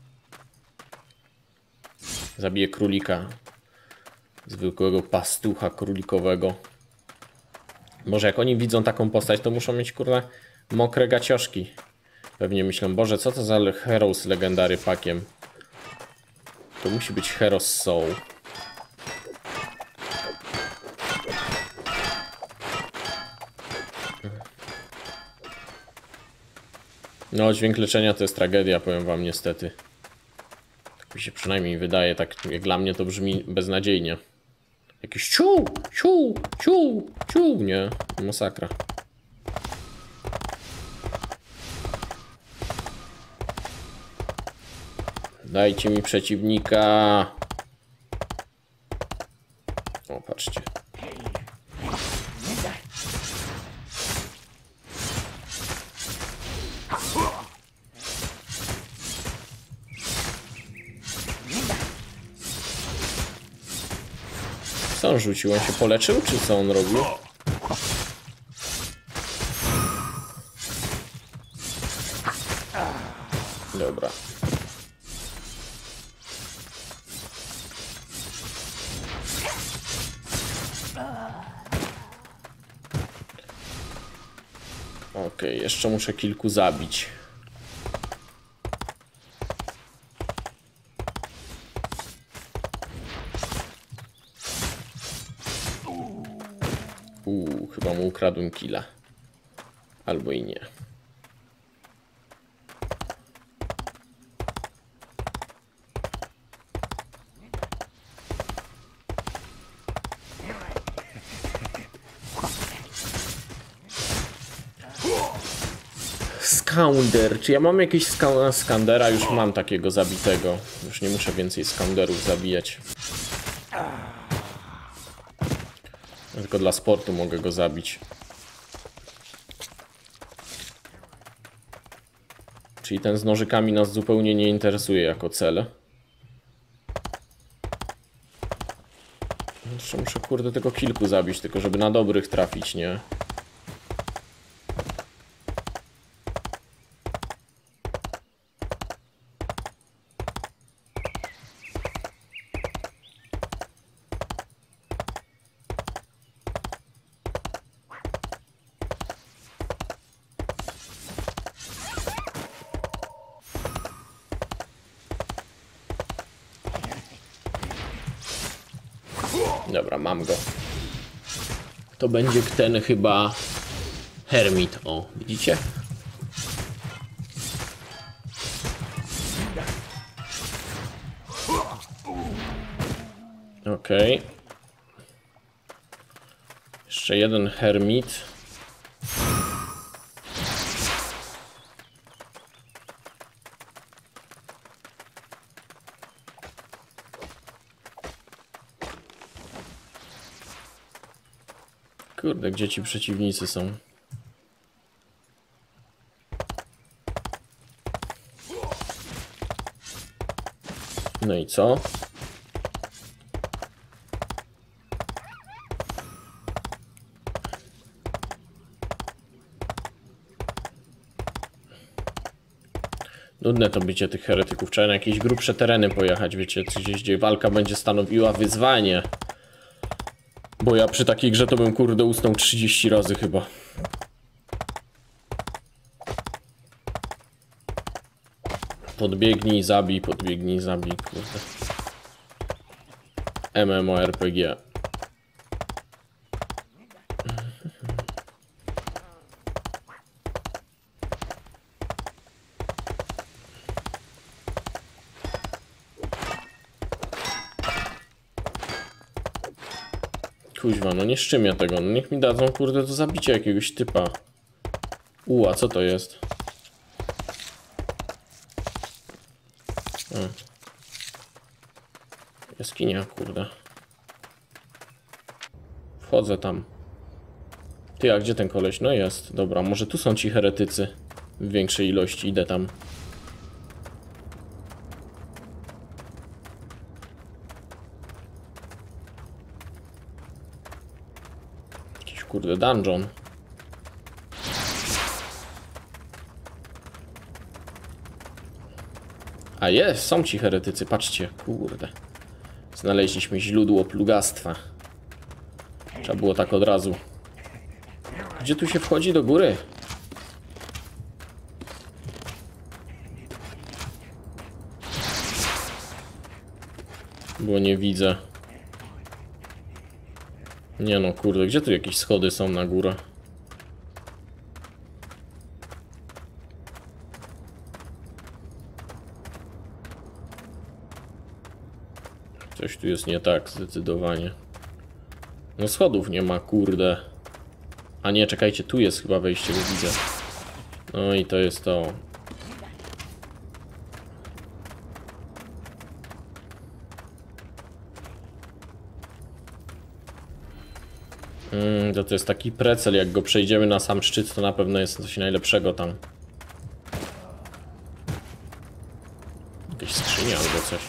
Zabiję królika. Zwykłego pastucha królikowego. Może jak oni widzą taką postać, to muszą mieć, kurde, mokre gacioszki. Pewnie myślą, Boże, co to za Heroes Legendary pakiem. To musi być Heroes Soul. No, dźwięk leczenia to jest tragedia, powiem wam niestety. Tak mi się przynajmniej wydaje, tak jak dla mnie to brzmi beznadziejnie. Jakiś ciu, ciu, ciu, ciu, nie? Masakra. Dajcie mi przeciwnika. O, patrzcie. Co on rzucił? On się poleczył, czy co on robił? Dobra. Okej, jeszcze muszę kilku zabić. Chyba mu ukradłem killa. Albo i nie. Skaunder. Czy ja mam jakiegoś skandera? Już mam takiego zabitego. Już nie muszę więcej skanderów zabijać. Tylko dla sportu mogę go zabić. Czyli ten z nożykami nas zupełnie nie interesuje jako cel. Jeszcze muszę, kurde, tylko kilku zabić, tylko żeby na dobrych trafić, nie? Dobra, mam go. To będzie ten chyba Hermit. O, widzicie? Okej. Jeszcze jeden Hermit. Kurde, gdzie ci przeciwnicy są? No i co? Nudne to bycie tych heretyków. Trzeba na jakieś grubsze tereny pojechać, wiecie, gdzieś, gdzie walka będzie stanowiła wyzwanie. Bo ja przy takiej grze to bym, kurde, usnął 30 razy chyba. Podbiegnij, zabij, kurde. MMORPG. Kuźwa, no nie szczymię tego, no niech mi dadzą, kurde, do zabicia jakiegoś typa. A co to jest? Jaskinia, kurde. Wchodzę tam. Ty, a gdzie ten koleś? No jest, dobra, może tu są ci heretycy. W większej ilości, idę tam. Jakiś, kurde, dungeon. A jest, są ci heretycy, patrzcie, kurde. Znaleźliśmy źródło plugastwa. Trzeba było tak od razu. Gdzie tu się wchodzi do góry? Bo nie widzę. Nie no, kurde, gdzie tu jakieś schody są na górę? Coś tu jest nie tak, zdecydowanie. No schodów nie ma, kurde. A nie, czekajcie, tu jest chyba wejście, bo widzę. No i to jest to. To jest taki precel, jak go przejdziemy na sam szczyt, to na pewno jest coś najlepszego tam. Jakieś skrzynia albo coś.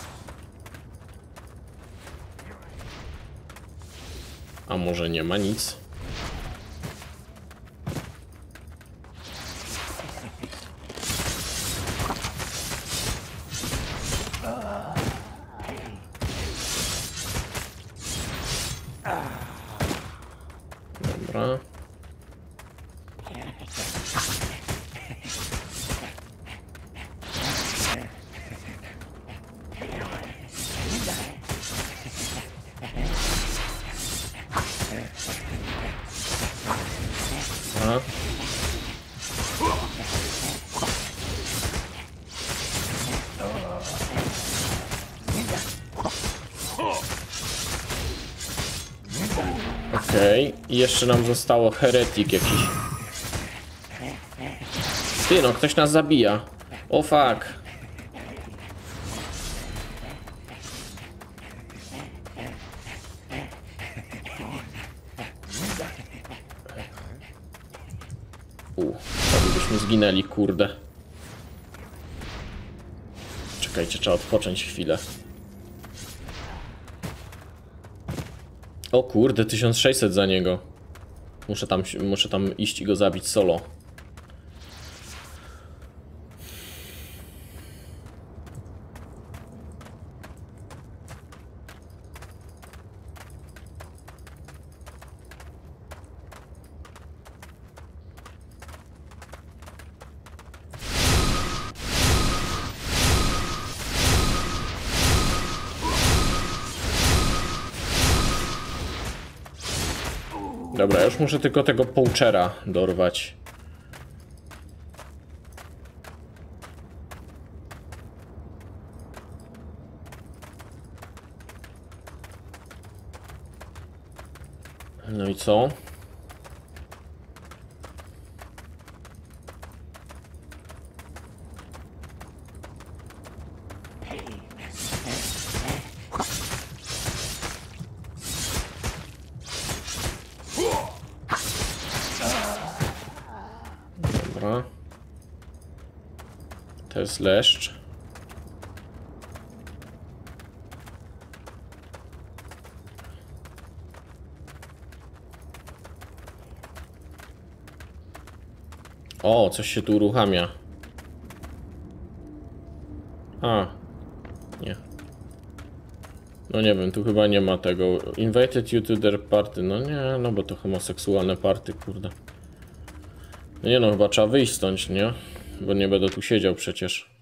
A może nie ma nic? Dobra. A. Okej, i jeszcze nam zostało heretyk jakiś. Ty, no ktoś nas zabija. O fuck. Prawie byśmy zginęli, kurde. Czekajcie, trzeba odpocząć chwilę. O kurde, 1600 za niego. Muszę tam iść i go zabić solo. Dobra, już muszę tylko tego poachera dorwać. No i co? Dobra. To jest leszcz. O, coś się tu uruchamia. A. Nie. No nie wiem, tu chyba nie ma tego. Invited you to their party. No nie, no bo to homoseksualne party, kurde. No nie no, chyba trzeba wyjść stąd, nie? Bo nie będę tu siedział przecież.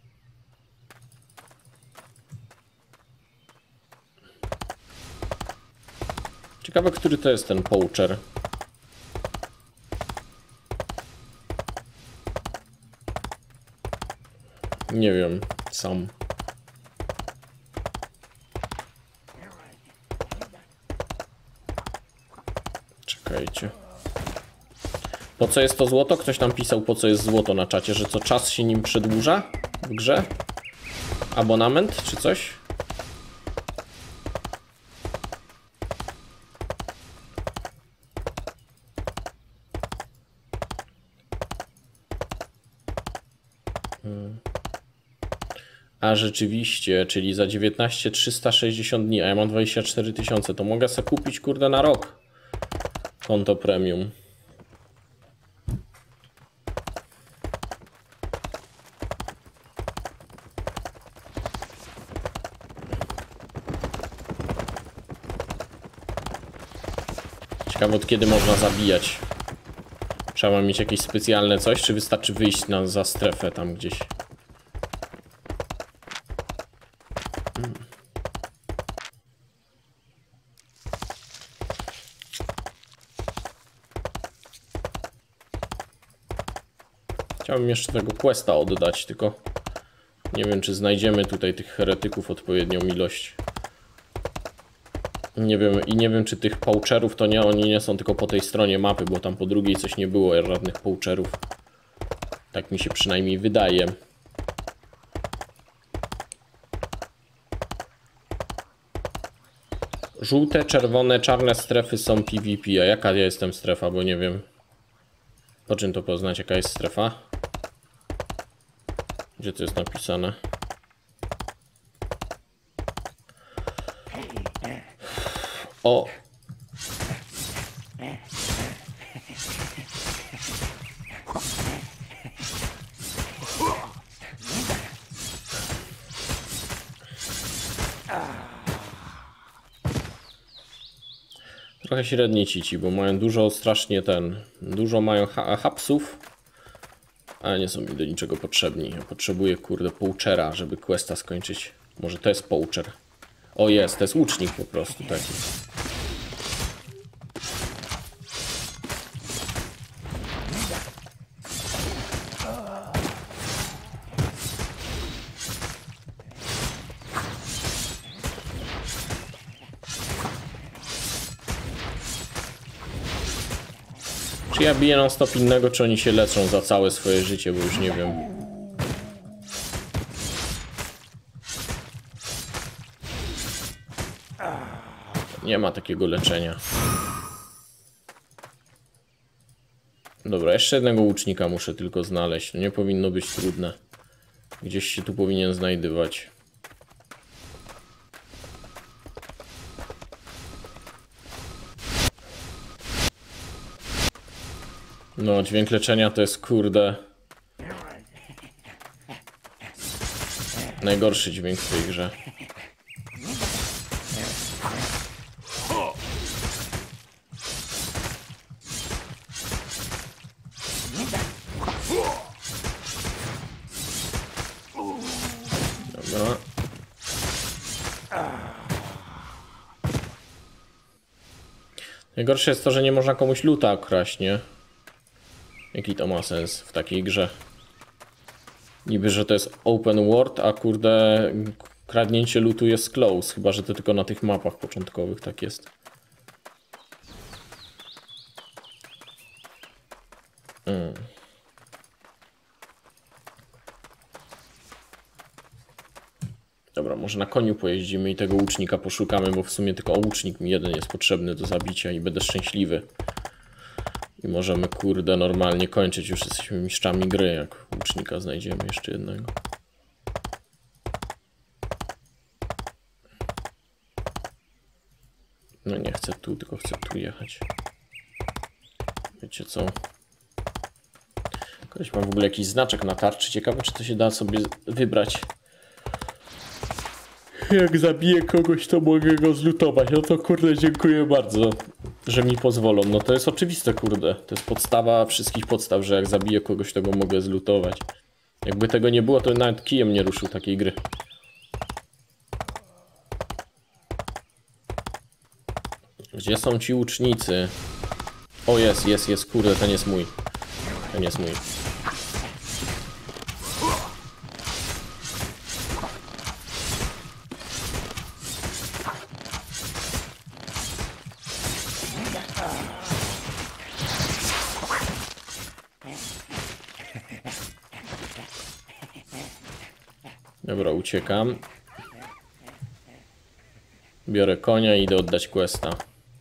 Ciekawe, który to jest ten poacher. Nie wiem, sam. Czekajcie. Po co jest to złoto? Ktoś tam pisał, po co jest złoto na czacie, że co czas się nim przedłuża w grze? Abonament czy coś? A rzeczywiście, czyli za 19 360 dni, a ja mam 24 000, to mogę sobie kupić, kurde, na rok konto premium. Ciekawe, od kiedy można zabijać. Trzeba mieć jakieś specjalne coś, czy wystarczy wyjść za strefę tam gdzieś? Chciałbym jeszcze tego questa oddać, tylko nie wiem, czy znajdziemy tutaj tych heretyków odpowiednią ilość. Nie wiem, i nie wiem, czy tych poacherów to nie, oni nie są tylko po tej stronie mapy, bo tam po drugiej coś nie było żadnych poacherów. Tak mi się przynajmniej wydaje. Żółte, czerwone, czarne strefy są PvP. A jaka ja jestem strefa, bo nie wiem. Po czym to poznać, jaka jest strefa? Gdzie to jest napisane? O! Trochę średni ci, bo mają dużo strasznie dużo mają hapsów, a nie są mi do niczego potrzebni. Ja potrzebuję, kurde, poachera, żeby questa skończyć. Może to jest poacher. O, jest, to jest łucznik po prostu taki. Czy ja biję non stop innego, czy oni się leczą za całe swoje życie, bo już nie wiem. Nie ma takiego leczenia. Dobra, jeszcze jednego łucznika muszę tylko znaleźć. Nie powinno być trudne. Gdzieś się tu powinien znajdywać. No, dźwięk leczenia to jest, kurde, najgorszy dźwięk w tej grze. Dobra. Najgorsze jest to, że nie można komuś luta kraść, nie? Jaki to ma sens w takiej grze? Niby, że to jest open world, a kurde, kradnięcie lootu jest close. Chyba, że to tylko na tych mapach początkowych tak jest. Dobra, może na koniu pojeździmy i tego łucznika poszukamy, bo w sumie tylko łucznik mi jeden jest potrzebny do zabicia i będę szczęśliwy. I możemy, kurde, normalnie kończyć. Już jesteśmy mistrzami gry, jak łucznika znajdziemy jeszcze jednego. No nie chcę tu, tylko chcę tu jechać. Wiecie co? Kogoś mam w ogóle jakiś znaczek na tarczy. Ciekawe, czy to się da sobie wybrać. Jak zabiję kogoś, to mogę go zlutować. No to kurde, dziękuję bardzo, że mi pozwolą. No to jest oczywiste, kurde. To jest podstawa wszystkich podstaw, że jak zabiję kogoś, to go mogę zlutować. Jakby tego nie było, to nawet kijem nie ruszył takiej gry. Gdzie są ci łucznicy? O, jest, kurde, ten jest mój. Ten jest mój. Dobra, uciekam. Biorę konia i idę oddać questa.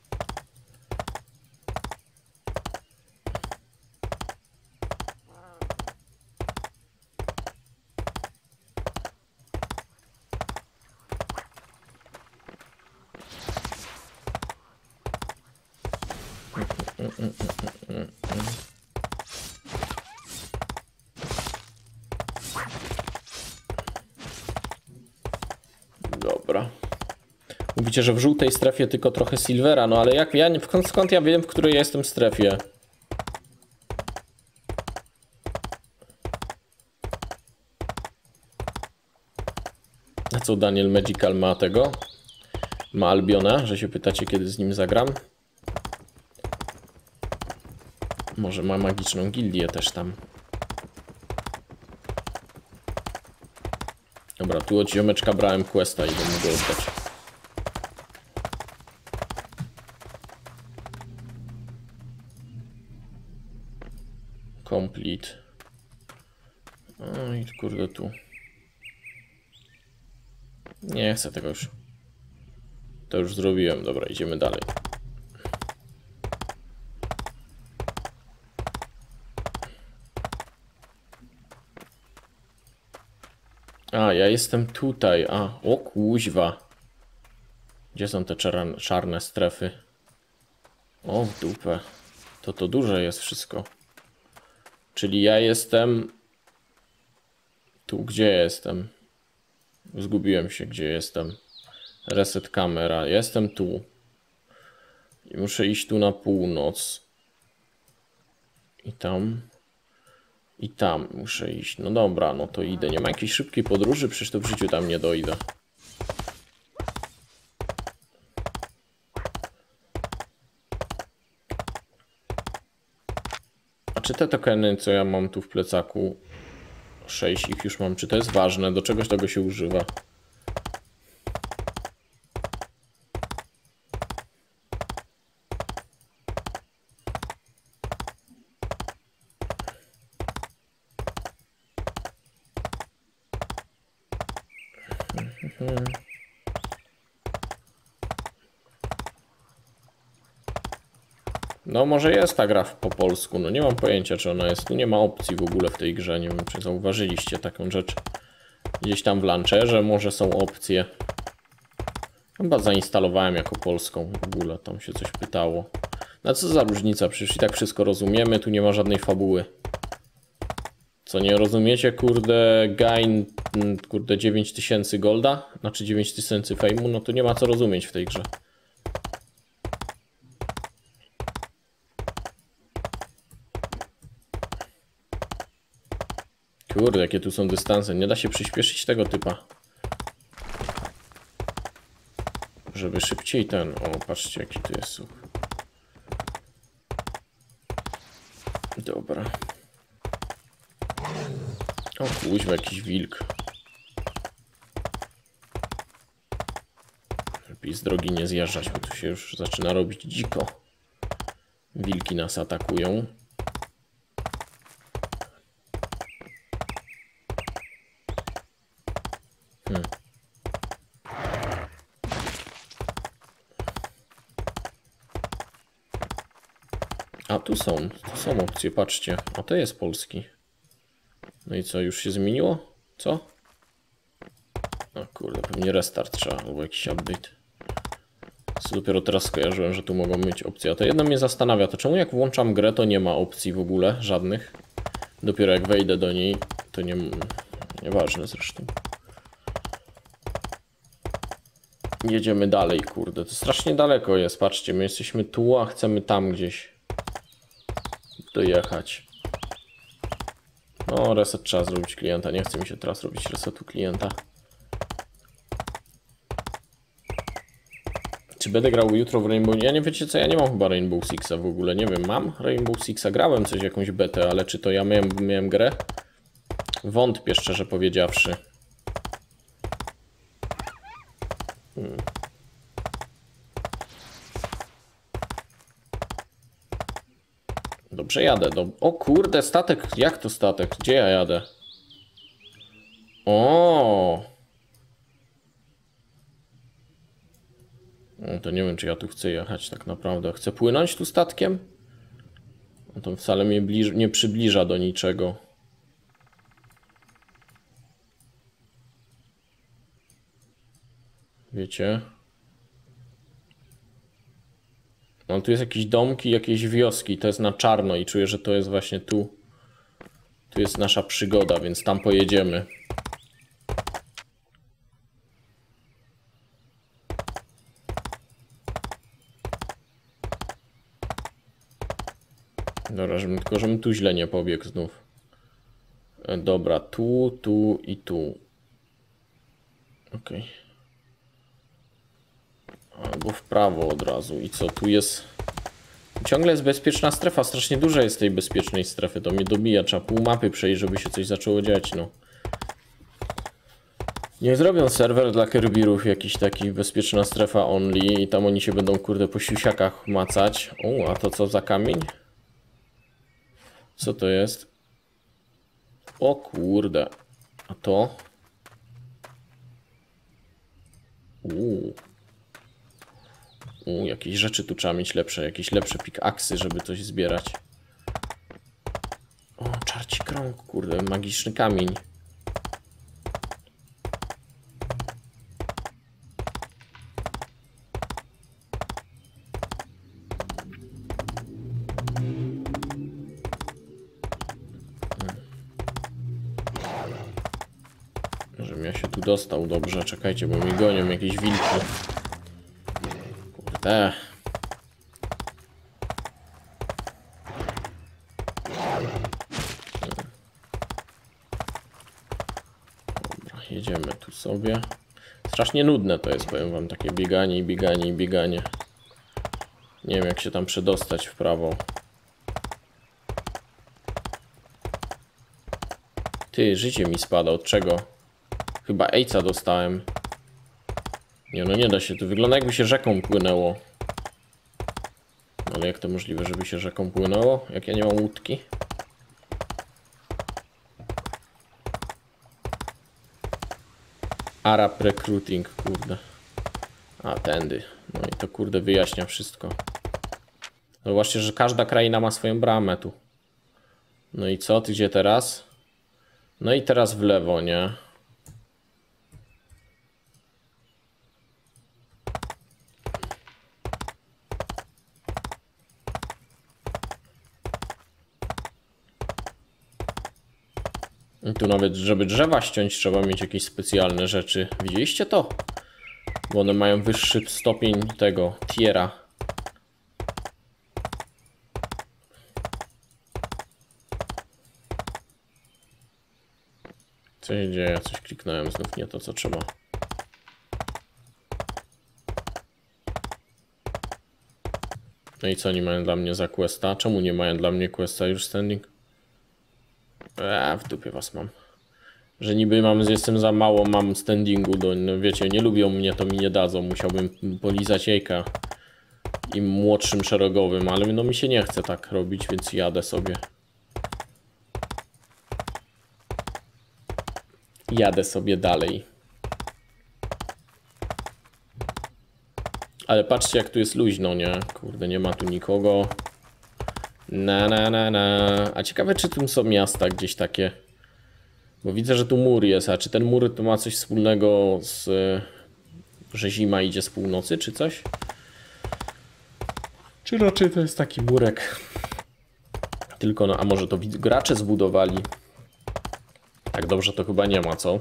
Dobra. Mówicie, że w żółtej strefie tylko trochę silvera, no ale jak ja skąd ja wiem, w której ja jestem strefie? A co Daniel Magical ma tego? Ma Albiona, że się pytacie, kiedy z nim zagram? Może ma magiczną gildię też tam. Dobra, tu od ziomeczka brałem questa i będę go oddać. Complete. No i kurde tu. Nie chcę tego już. To już zrobiłem. Dobra, idziemy dalej. A, ja jestem tutaj. A, o kuźwa. Gdzie są te czarne strefy? O, w dupę. To duże jest wszystko. Czyli ja jestem... Tu, gdzie jestem? Zgubiłem się, gdzie jestem. Reset kamera. Jestem tu. I muszę iść tu na północ. I tam. I tam muszę iść. No dobra, no to idę. Nie ma jakiejś szybkiej podróży, przecież to w życiu tam nie dojdę. A czy te tokeny, co ja mam tu w plecaku, 6 ich już mam, czy to jest ważne? Do czegoś tego się używa? No może jest ta gra po polsku, no nie mam pojęcia, czy ona jest. Tu nie ma opcji w ogóle w tej grze, nie wiem, czy zauważyliście taką rzecz. Gdzieś tam w launcherze może są opcje. Chyba zainstalowałem jako polską w ogóle, tam się coś pytało. No co za różnica, przecież i tak wszystko rozumiemy, tu nie ma żadnej fabuły. Co nie rozumiecie, kurde, gain, kurde 9000 golda, znaczy 9000 fejmu, no to nie ma co rozumieć w tej grze. Kurde, jakie tu są dystanse, nie da się przyspieszyć tego typa. Żeby szybciej ten, o patrzcie jaki tu jest słuch. Dobra. O kuźwa, jakiś wilk. Lepiej z drogi nie zjeżdżać, bo tu się już zaczyna robić dziko. Wilki nas atakują. A tu są opcje, patrzcie. A to jest polski. No i co, już się zmieniło? Co? O kurde, pewnie restart trzeba, albo jakiś update. Dopiero teraz skojarzyłem, że tu mogą być opcje. A to jedno mnie zastanawia, to czemu jak włączam grę, to nie ma opcji w ogóle, żadnych. Dopiero jak wejdę do niej, to nieważne zresztą. Jedziemy dalej, kurde, to strasznie daleko jest, patrzcie, my jesteśmy tu, a chcemy tam gdzieś dojechać. No, reset trzeba zrobić klienta, nie chce mi się teraz robić resetu klienta. Czy będę grał jutro w Rainbow? Ja nie wiecie co, ja nie mam chyba Rainbow Sixa w ogóle, nie wiem, mam Rainbow Sixa, grałem coś, jakąś betę, ale czy to ja miałem grę? Wątpię, szczerze powiedziawszy. Dobrze jadę, o kurde, statek, jak to statek? Gdzie ja jadę? O! No to nie wiem, czy ja tu chcę jechać tak naprawdę. Chcę płynąć tu statkiem? No to wcale mnie nie przybliża do niczego. Wiecie? No tu jest jakieś domki, jakieś wioski. To jest na czarno i czuję, że to jest właśnie tu. Tu jest nasza przygoda, więc tam pojedziemy. Dobra, żebym tu źle nie pobiegł znów. Dobra, tu i tu. Okej. Albo w prawo od razu. I co, tu jest... Ciągle jest bezpieczna strefa, strasznie dużo jest tej bezpiecznej strefy. To mnie dobija, trzeba pół mapy przejść, żeby się coś zaczęło dziać, no. Niech zrobią serwer dla Kerbirów, jakiś taki bezpieczna strefa only i tam oni się będą, kurde, po siusiakach macać. O, a to co za kamień? Co to jest? O kurde. A to? Jakieś rzeczy tu trzeba mieć lepsze, jakieś lepsze pickaxy, żeby coś zbierać. O, czarci krąg, kurde, magiczny kamień. Żebym ja się tu dostał dobrze, czekajcie, bo mi gonią jakieś wilki. Kurde. Dobra, jedziemy tu sobie. Strasznie nudne to jest, powiem wam, takie bieganie i bieganie i bieganie. Nie wiem, jak się tam przedostać w prawo. Ty, życie mi spada, od czego? Chyba ejca dostałem. Nie, no nie da się, to wygląda jakby się rzeką płynęło. Ale jak to możliwe, żeby się rzeką płynęło? Jak ja nie mam łódki? Arab Recruiting, kurde. A, tędy. No i to, kurde, wyjaśnia wszystko. Zobaczcie, że każda kraina ma swoją bramę tu. No i co? Ty gdzie teraz? No i teraz w lewo, nie? I tu nawet, żeby drzewa ściąć, trzeba mieć jakieś specjalne rzeczy. Widzieliście to? Bo one mają wyższy stopień tego tiera. Co się dzieje? Coś kliknąłem, znów nie to, co trzeba. No i co oni mają dla mnie za questa? Czemu nie mają dla mnie questa już standing? W dupie was mam. Że niby jestem za mało, mam standingu do, no wiecie, nie lubią mnie, to mi nie dadzą. Musiałbym polizać jajka im młodszym szeregowym, ale no mi się nie chce tak robić, więc jadę sobie. Jadę sobie dalej. Ale patrzcie, jak tu jest luźno, nie? Kurde, nie ma tu nikogo. A ciekawe, czy tu są miasta gdzieś takie. Bo widzę, że tu mur jest. A czy ten mur to ma coś wspólnego z... że zima idzie z północy, czy coś? Czy raczej to jest taki murek? Tylko no, a może to gracze zbudowali? Tak dobrze to chyba nie ma, co?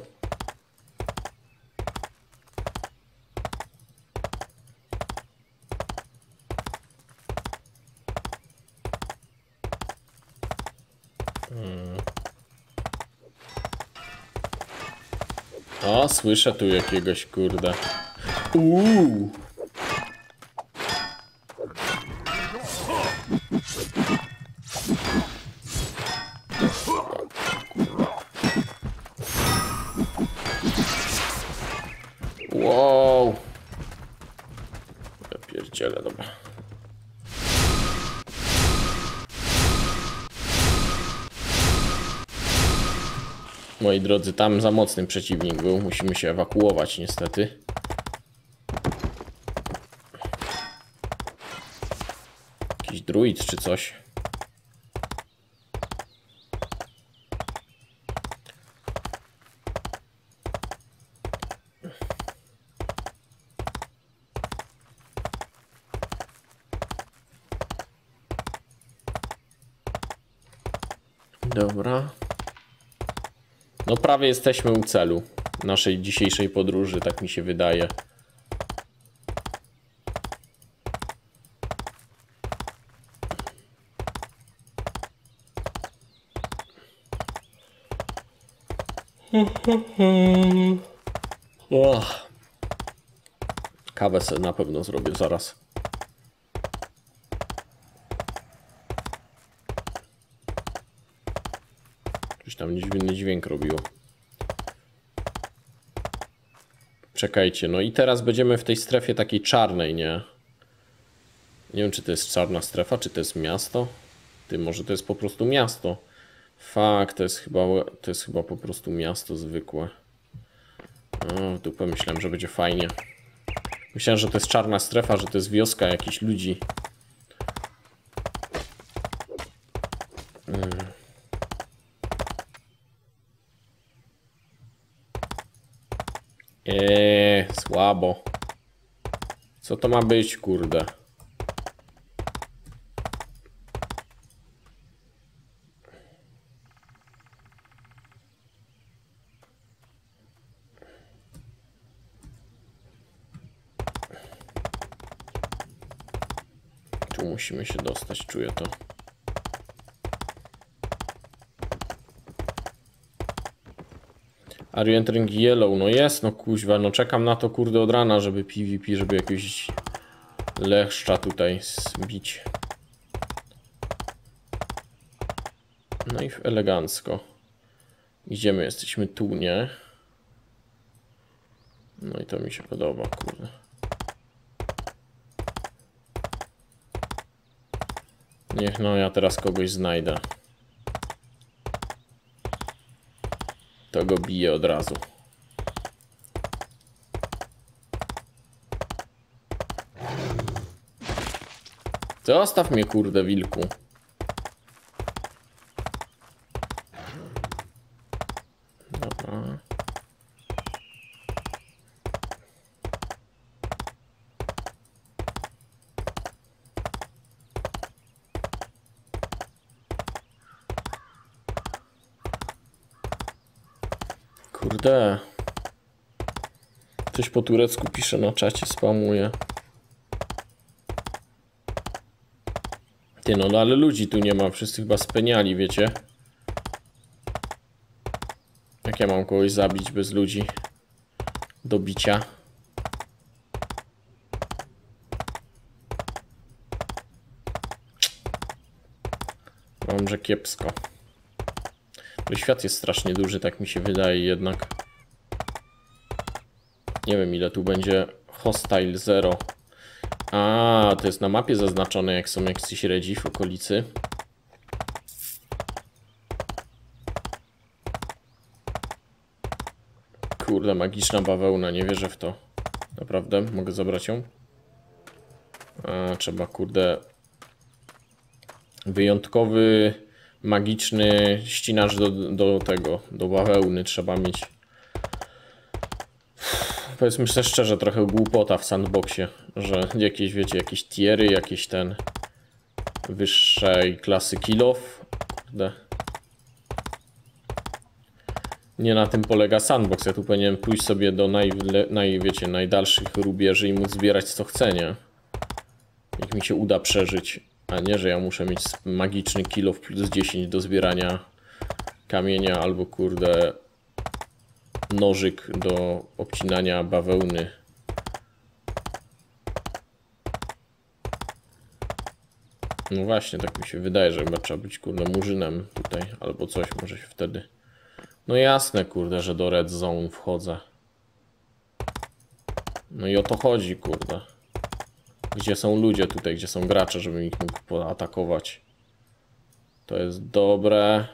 O, słyszę tu jakiegoś, kurde. Wow. Ja pierdzielę, dobra. Moi drodzy, tam za mocny przeciwnik był. Musimy się ewakuować niestety. Jakiś druid czy coś. Dobra. No prawie jesteśmy u celu naszej dzisiejszej podróży, tak mi się wydaje. Kawę sobie na pewno zrobię zaraz. Coś tam dziwny dźwięk robiło. Czekajcie, no i teraz będziemy w tej strefie takiej czarnej, nie? Nie wiem, czy to jest czarna strefa, czy to jest miasto. Ty, może to jest po prostu miasto. Fakt, to jest chyba po prostu miasto zwykłe. O, tu pomyślałem, że będzie fajnie. Myślałem, że to jest czarna strefa, że to jest wioska jakichś ludzi. Słabo. Co to ma być, kurde? Tu musimy się dostać, czuję to. Are you entering yellow? No jest, no kuźwa, no czekam na to, kurde, od rana, żeby PvP, żeby jakiegoś leszcza tutaj zbić. No i elegancko. Idziemy, jesteśmy tu, nie? No i to mi się podoba, kurde. Niech no, ja teraz kogoś znajdę. To go biję od razu. Zostaw mnie, kurde, wilku. Dobra. Kurde. Coś po turecku pisze na czacie, spamuje. Ty, no ale ludzi tu nie ma, wszyscy chyba speniali, wiecie? Jak ja mam kogoś zabić bez ludzi? Do bicia. Mam, że kiepsko. Świat jest strasznie duży, tak mi się wydaje jednak. Nie wiem, ile tu będzie. Hostile 0. A, to jest na mapie zaznaczone, jak są jakiś redzi w okolicy. Kurde, magiczna bawełna, nie wierzę w to. Naprawdę? Mogę zabrać ją? A, trzeba, kurde... Wyjątkowy, magiczny ścinacz do bawełny trzeba mieć. Powiedzmy sobie szczerze, trochę głupota w sandboxie, że jakieś, wiecie, jakieś tiery, jakieś wyższej klasy kill off. Kurde. Nie na tym polega sandbox. Ja tu powinienem pójść sobie do najdalszych rubieży i móc zbierać co chcę, nie? Jak mi się uda przeżyć, a nie, że ja muszę mieć magiczny kill off plus 10 do zbierania kamienia albo kurde nożyk do obcinania bawełny. No właśnie, tak mi się wydaje, że chyba trzeba być kurde murzynem tutaj albo coś, może się wtedy... No jasne kurde, że do red zone wchodzę. No i o to chodzi kurde. Gdzie są ludzie tutaj, gdzie są gracze, żebym ich mógł poatakować. To jest dobre.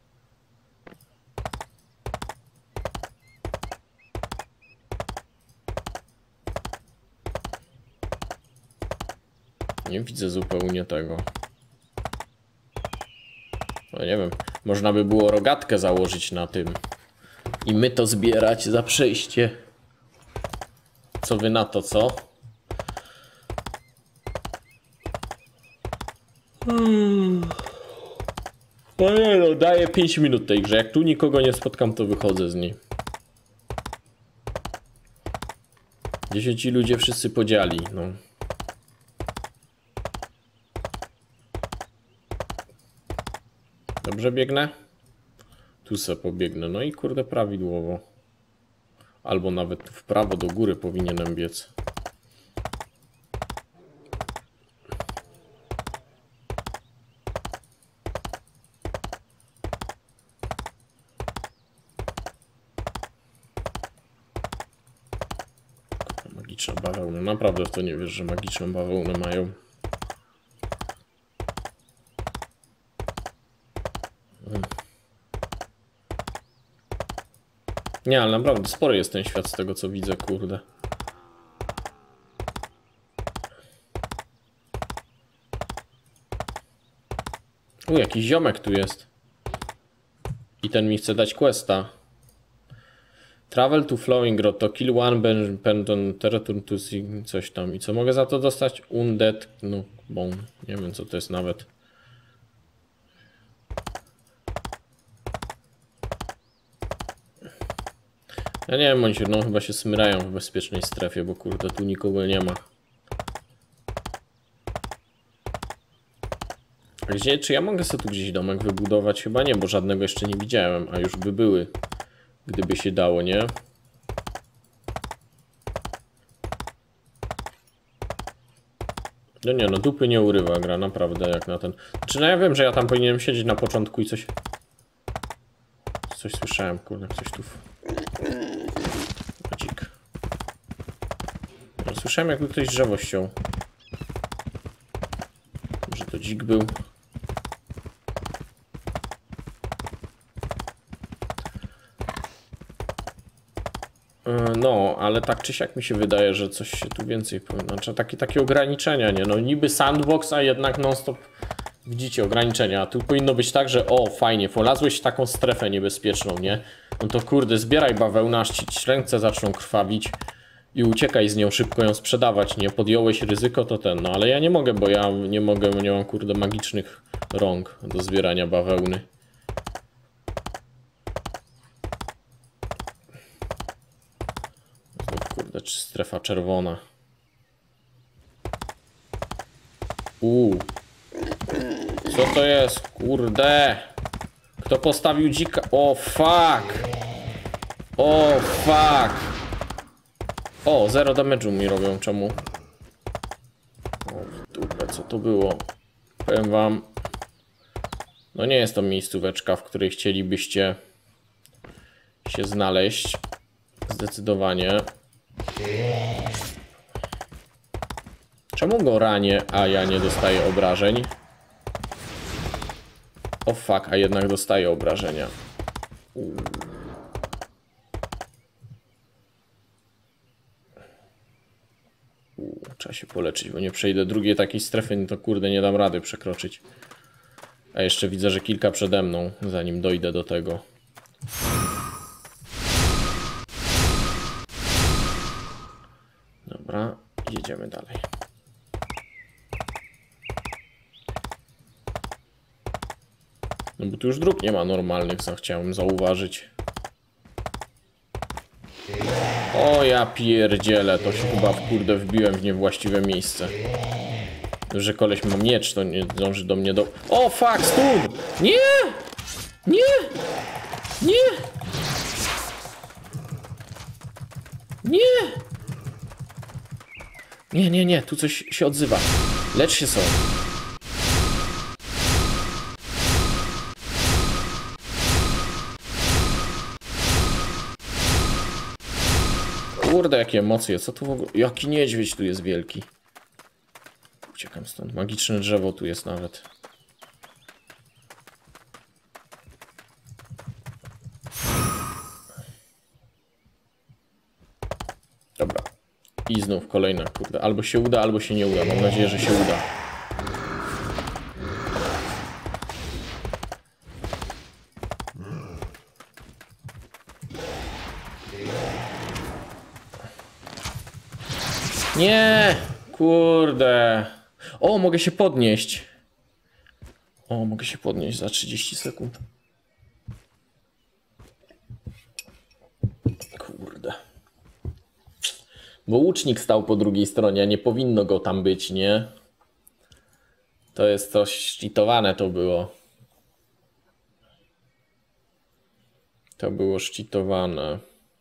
Nie widzę zupełnie tego. No nie wiem, można by było rogatkę założyć na tym i my to zbierać za przejście. Co wy na to, co? No nie no, daję 5 minut tej grze. Jak tu nikogo nie spotkam, to wychodzę z niej. Gdzie ci ludzie wszyscy podzieli, no. Dobrze biegnę? Tu se pobiegnę, no i kurde prawidłowo. Albo nawet tu w prawo do góry powinienem biec. Magiczna bawełna, naprawdę w to nie wiesz, że magiczną bawełnę mają. Nie, ale naprawdę spory jest ten świat z tego co widzę, kurde. Jakiś ziomek tu jest. I ten mi chce dać questa. Travel to Flowing Grotto, kill one pendant, return to see, coś tam. I co mogę za to dostać? Undead, no, bon, nie wiem co to jest nawet. Ja nie wiem, oni się, no chyba się smyrają w bezpiecznej strefie, bo kurde tu nikogo nie ma. A gdzie, czy ja mogę sobie tu gdzieś domek wybudować? Chyba nie, bo żadnego jeszcze nie widziałem, a już by były. Gdyby się dało, nie? No nie, no dupy nie urywa gra, naprawdę, jak na ten... Znaczy, no ja wiem, że ja tam powinienem siedzieć na początku i coś... Coś słyszałem, kurde, coś tu... Dzik. No, słyszałem, jakby ktoś drzewo ściął. Może to dzik był. No, ale tak czy siak mi się wydaje, że coś się tu więcej powinno. Znaczy takie ograniczenia, nie? No niby sandbox, a jednak non-stop widzicie ograniczenia. A tu powinno być tak, że o, fajnie, wlazłeś w taką strefę niebezpieczną, nie? No to kurde, zbieraj bawełnę, aż ci ręce zaczną krwawić i uciekaj z nią, szybko ją sprzedawać, nie? Podjąłeś ryzyko, to ten. No ale ja nie mogę, bo ja nie mogę, nie mam kurde magicznych rąk do zbierania bawełny. Kurde, czy strefa czerwona. Co to jest? Kurde. Kto postawił dzika? O, fuck. O, fuck. O, 0 damage'u mi robią. Czemu? O, dupę, co to było? Powiem wam. No nie jest to miejscóweczka, w której chcielibyście się znaleźć. Zdecydowanie. Czemu go ranię, a ja nie dostaję obrażeń? O fuck, a jednak dostaję obrażenia. Trzeba się poleczyć, bo nie przejdę drugiej takiej strefy, no to kurde nie dam rady przekroczyć. A jeszcze widzę, że kilka przede mną, zanim dojdę do tego. Dobra, jedziemy dalej. No bo tu już dróg nie ma normalnych, co chciałem zauważyć. O ja pierdzielę, to się chyba kurde wbiłem w niewłaściwe miejsce. Że koleś ma miecz, to nie zdąży do mnie do... O fuck, stój! Nie! Nie! Nie! Nie! Nie, nie, nie, tu coś się odzywa. Lecz się są. Kurde, jakie emocje, co tu w ogóle... Jaki niedźwiedź tu jest wielki. Uciekam stąd, magiczne drzewo tu jest nawet. Dobra. I znów kolejna, kurde. Albo się uda, albo się nie uda. Mam nadzieję, że się uda. Nie! Kurde. O, mogę się podnieść. O, mogę się podnieść za 30 sekund. Kurde. Bo łucznik stał po drugiej stronie, a nie powinno go tam być, nie? To jest coś cheatowane to było. To było cheatowane.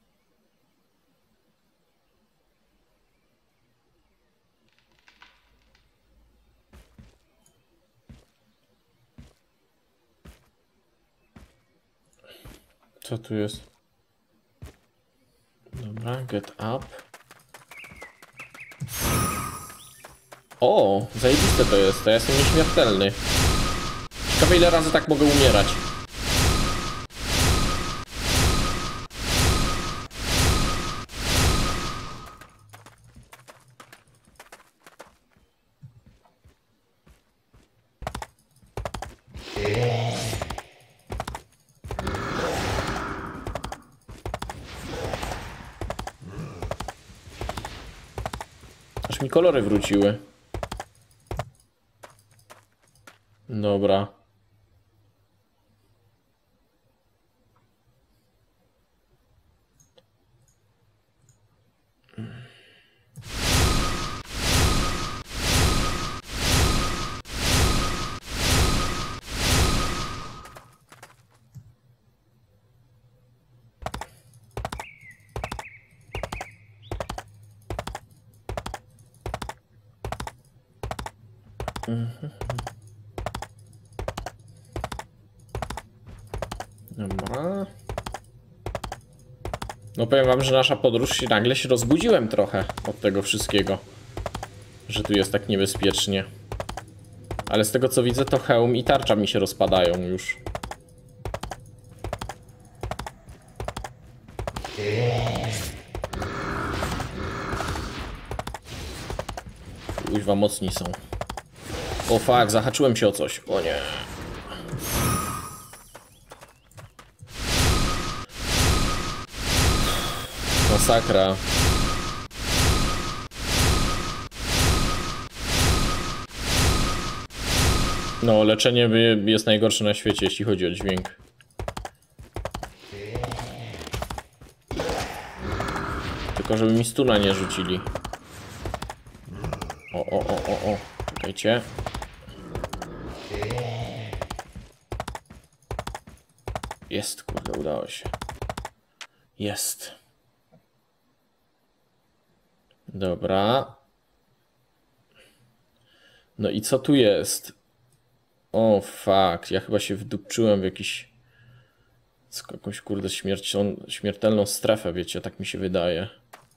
Co tu jest? Dobra, get up. O, zajebiste to jest, to ja jestem nieśmiertelny. Ciekawe ile razy tak mogę umierać. Aż mi kolory wróciły. Dobra. Dobra. No powiem wam, że nasza podróż nagle się rozbudziłem trochę od tego wszystkiego. Że tu jest tak niebezpiecznie. Ale z tego co widzę, to hełm i tarcza mi się rozpadają już. Kuźwa, mocni są. O fuck, zahaczyłem się o coś. O nie. Masakra. No, leczenie jest najgorsze na świecie, jeśli chodzi o dźwięk. Tylko żeby mi stuna nie rzucili. O. Czekajcie. Jest, kurde, udało się. Jest. Dobra. No i co tu jest? O fuck, ja chyba się wdupczyłem w jakąś kurde śmiertelną strefę, wiecie, tak mi się wydaje.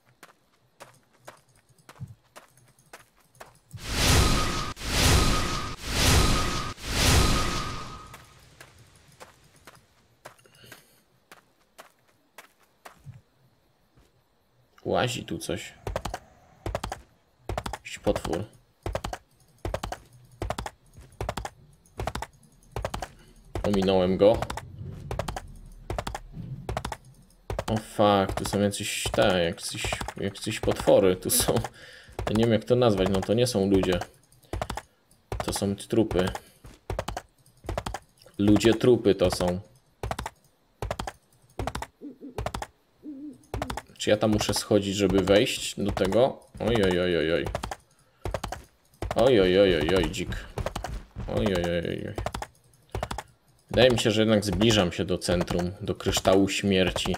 Łazi tu coś. Jakiś potwór. Ominąłem go. O fuck, tu są jacyś jacyś potwory, tu są. Ja nie wiem jak to nazwać, no to nie są ludzie. To są trupy. Ludzie trupy to są. Czy ja tam muszę schodzić, żeby wejść do tego? Oj, oj, oj, oj, oj. Oj, oj, oj, oj, oj, dzik. Oj, oj, oj, oj. Wydaje mi się, że jednak zbliżam się do centrum, do kryształu śmierci.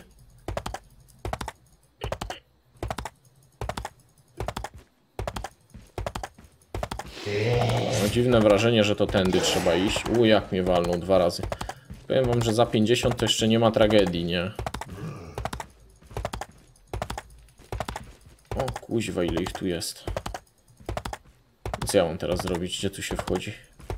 Mam dziwne wrażenie, że to tędy trzeba iść. Jak mnie walnął 2 razy. Powiem wam, że za 50 to jeszcze nie ma tragedii, nie? O kuźwa, ile ich tu jest. Co ja mam teraz zrobić? Gdzie tu się wchodzi?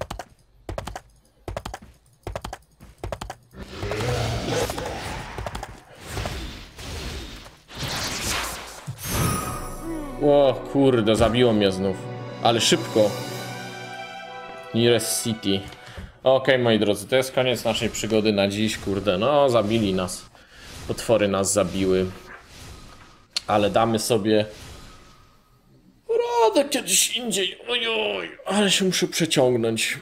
O kurde, zabiło mnie znów. Ale szybko. Nearest City. Okej, moi drodzy, to jest koniec naszej przygody na dziś, kurde. No, zabili nas. Potwory nas zabiły. Ale damy sobie radę kiedyś indziej. Ojoj, ale się muszę przeciągnąć.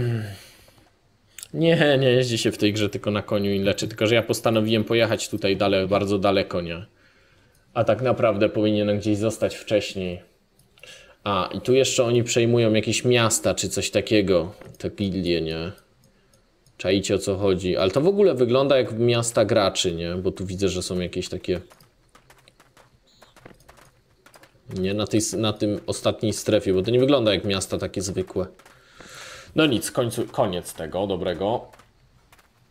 Nie jeździ się w tej grze tylko na koniu i leczy. Tylko że ja postanowiłem pojechać tutaj bardzo daleko, nie? A tak naprawdę powinienem gdzieś zostać wcześniej. A, i tu jeszcze oni przejmują jakieś miasta, czy coś takiego. Te gildie, nie? Czaicie o co chodzi. Ale to w ogóle wygląda jak miasta graczy, nie? Bo tu widzę, że są jakieś takie... Nie, na tym ostatniej strefie, bo to nie wygląda jak miasta takie zwykłe. No nic, koniec tego dobrego.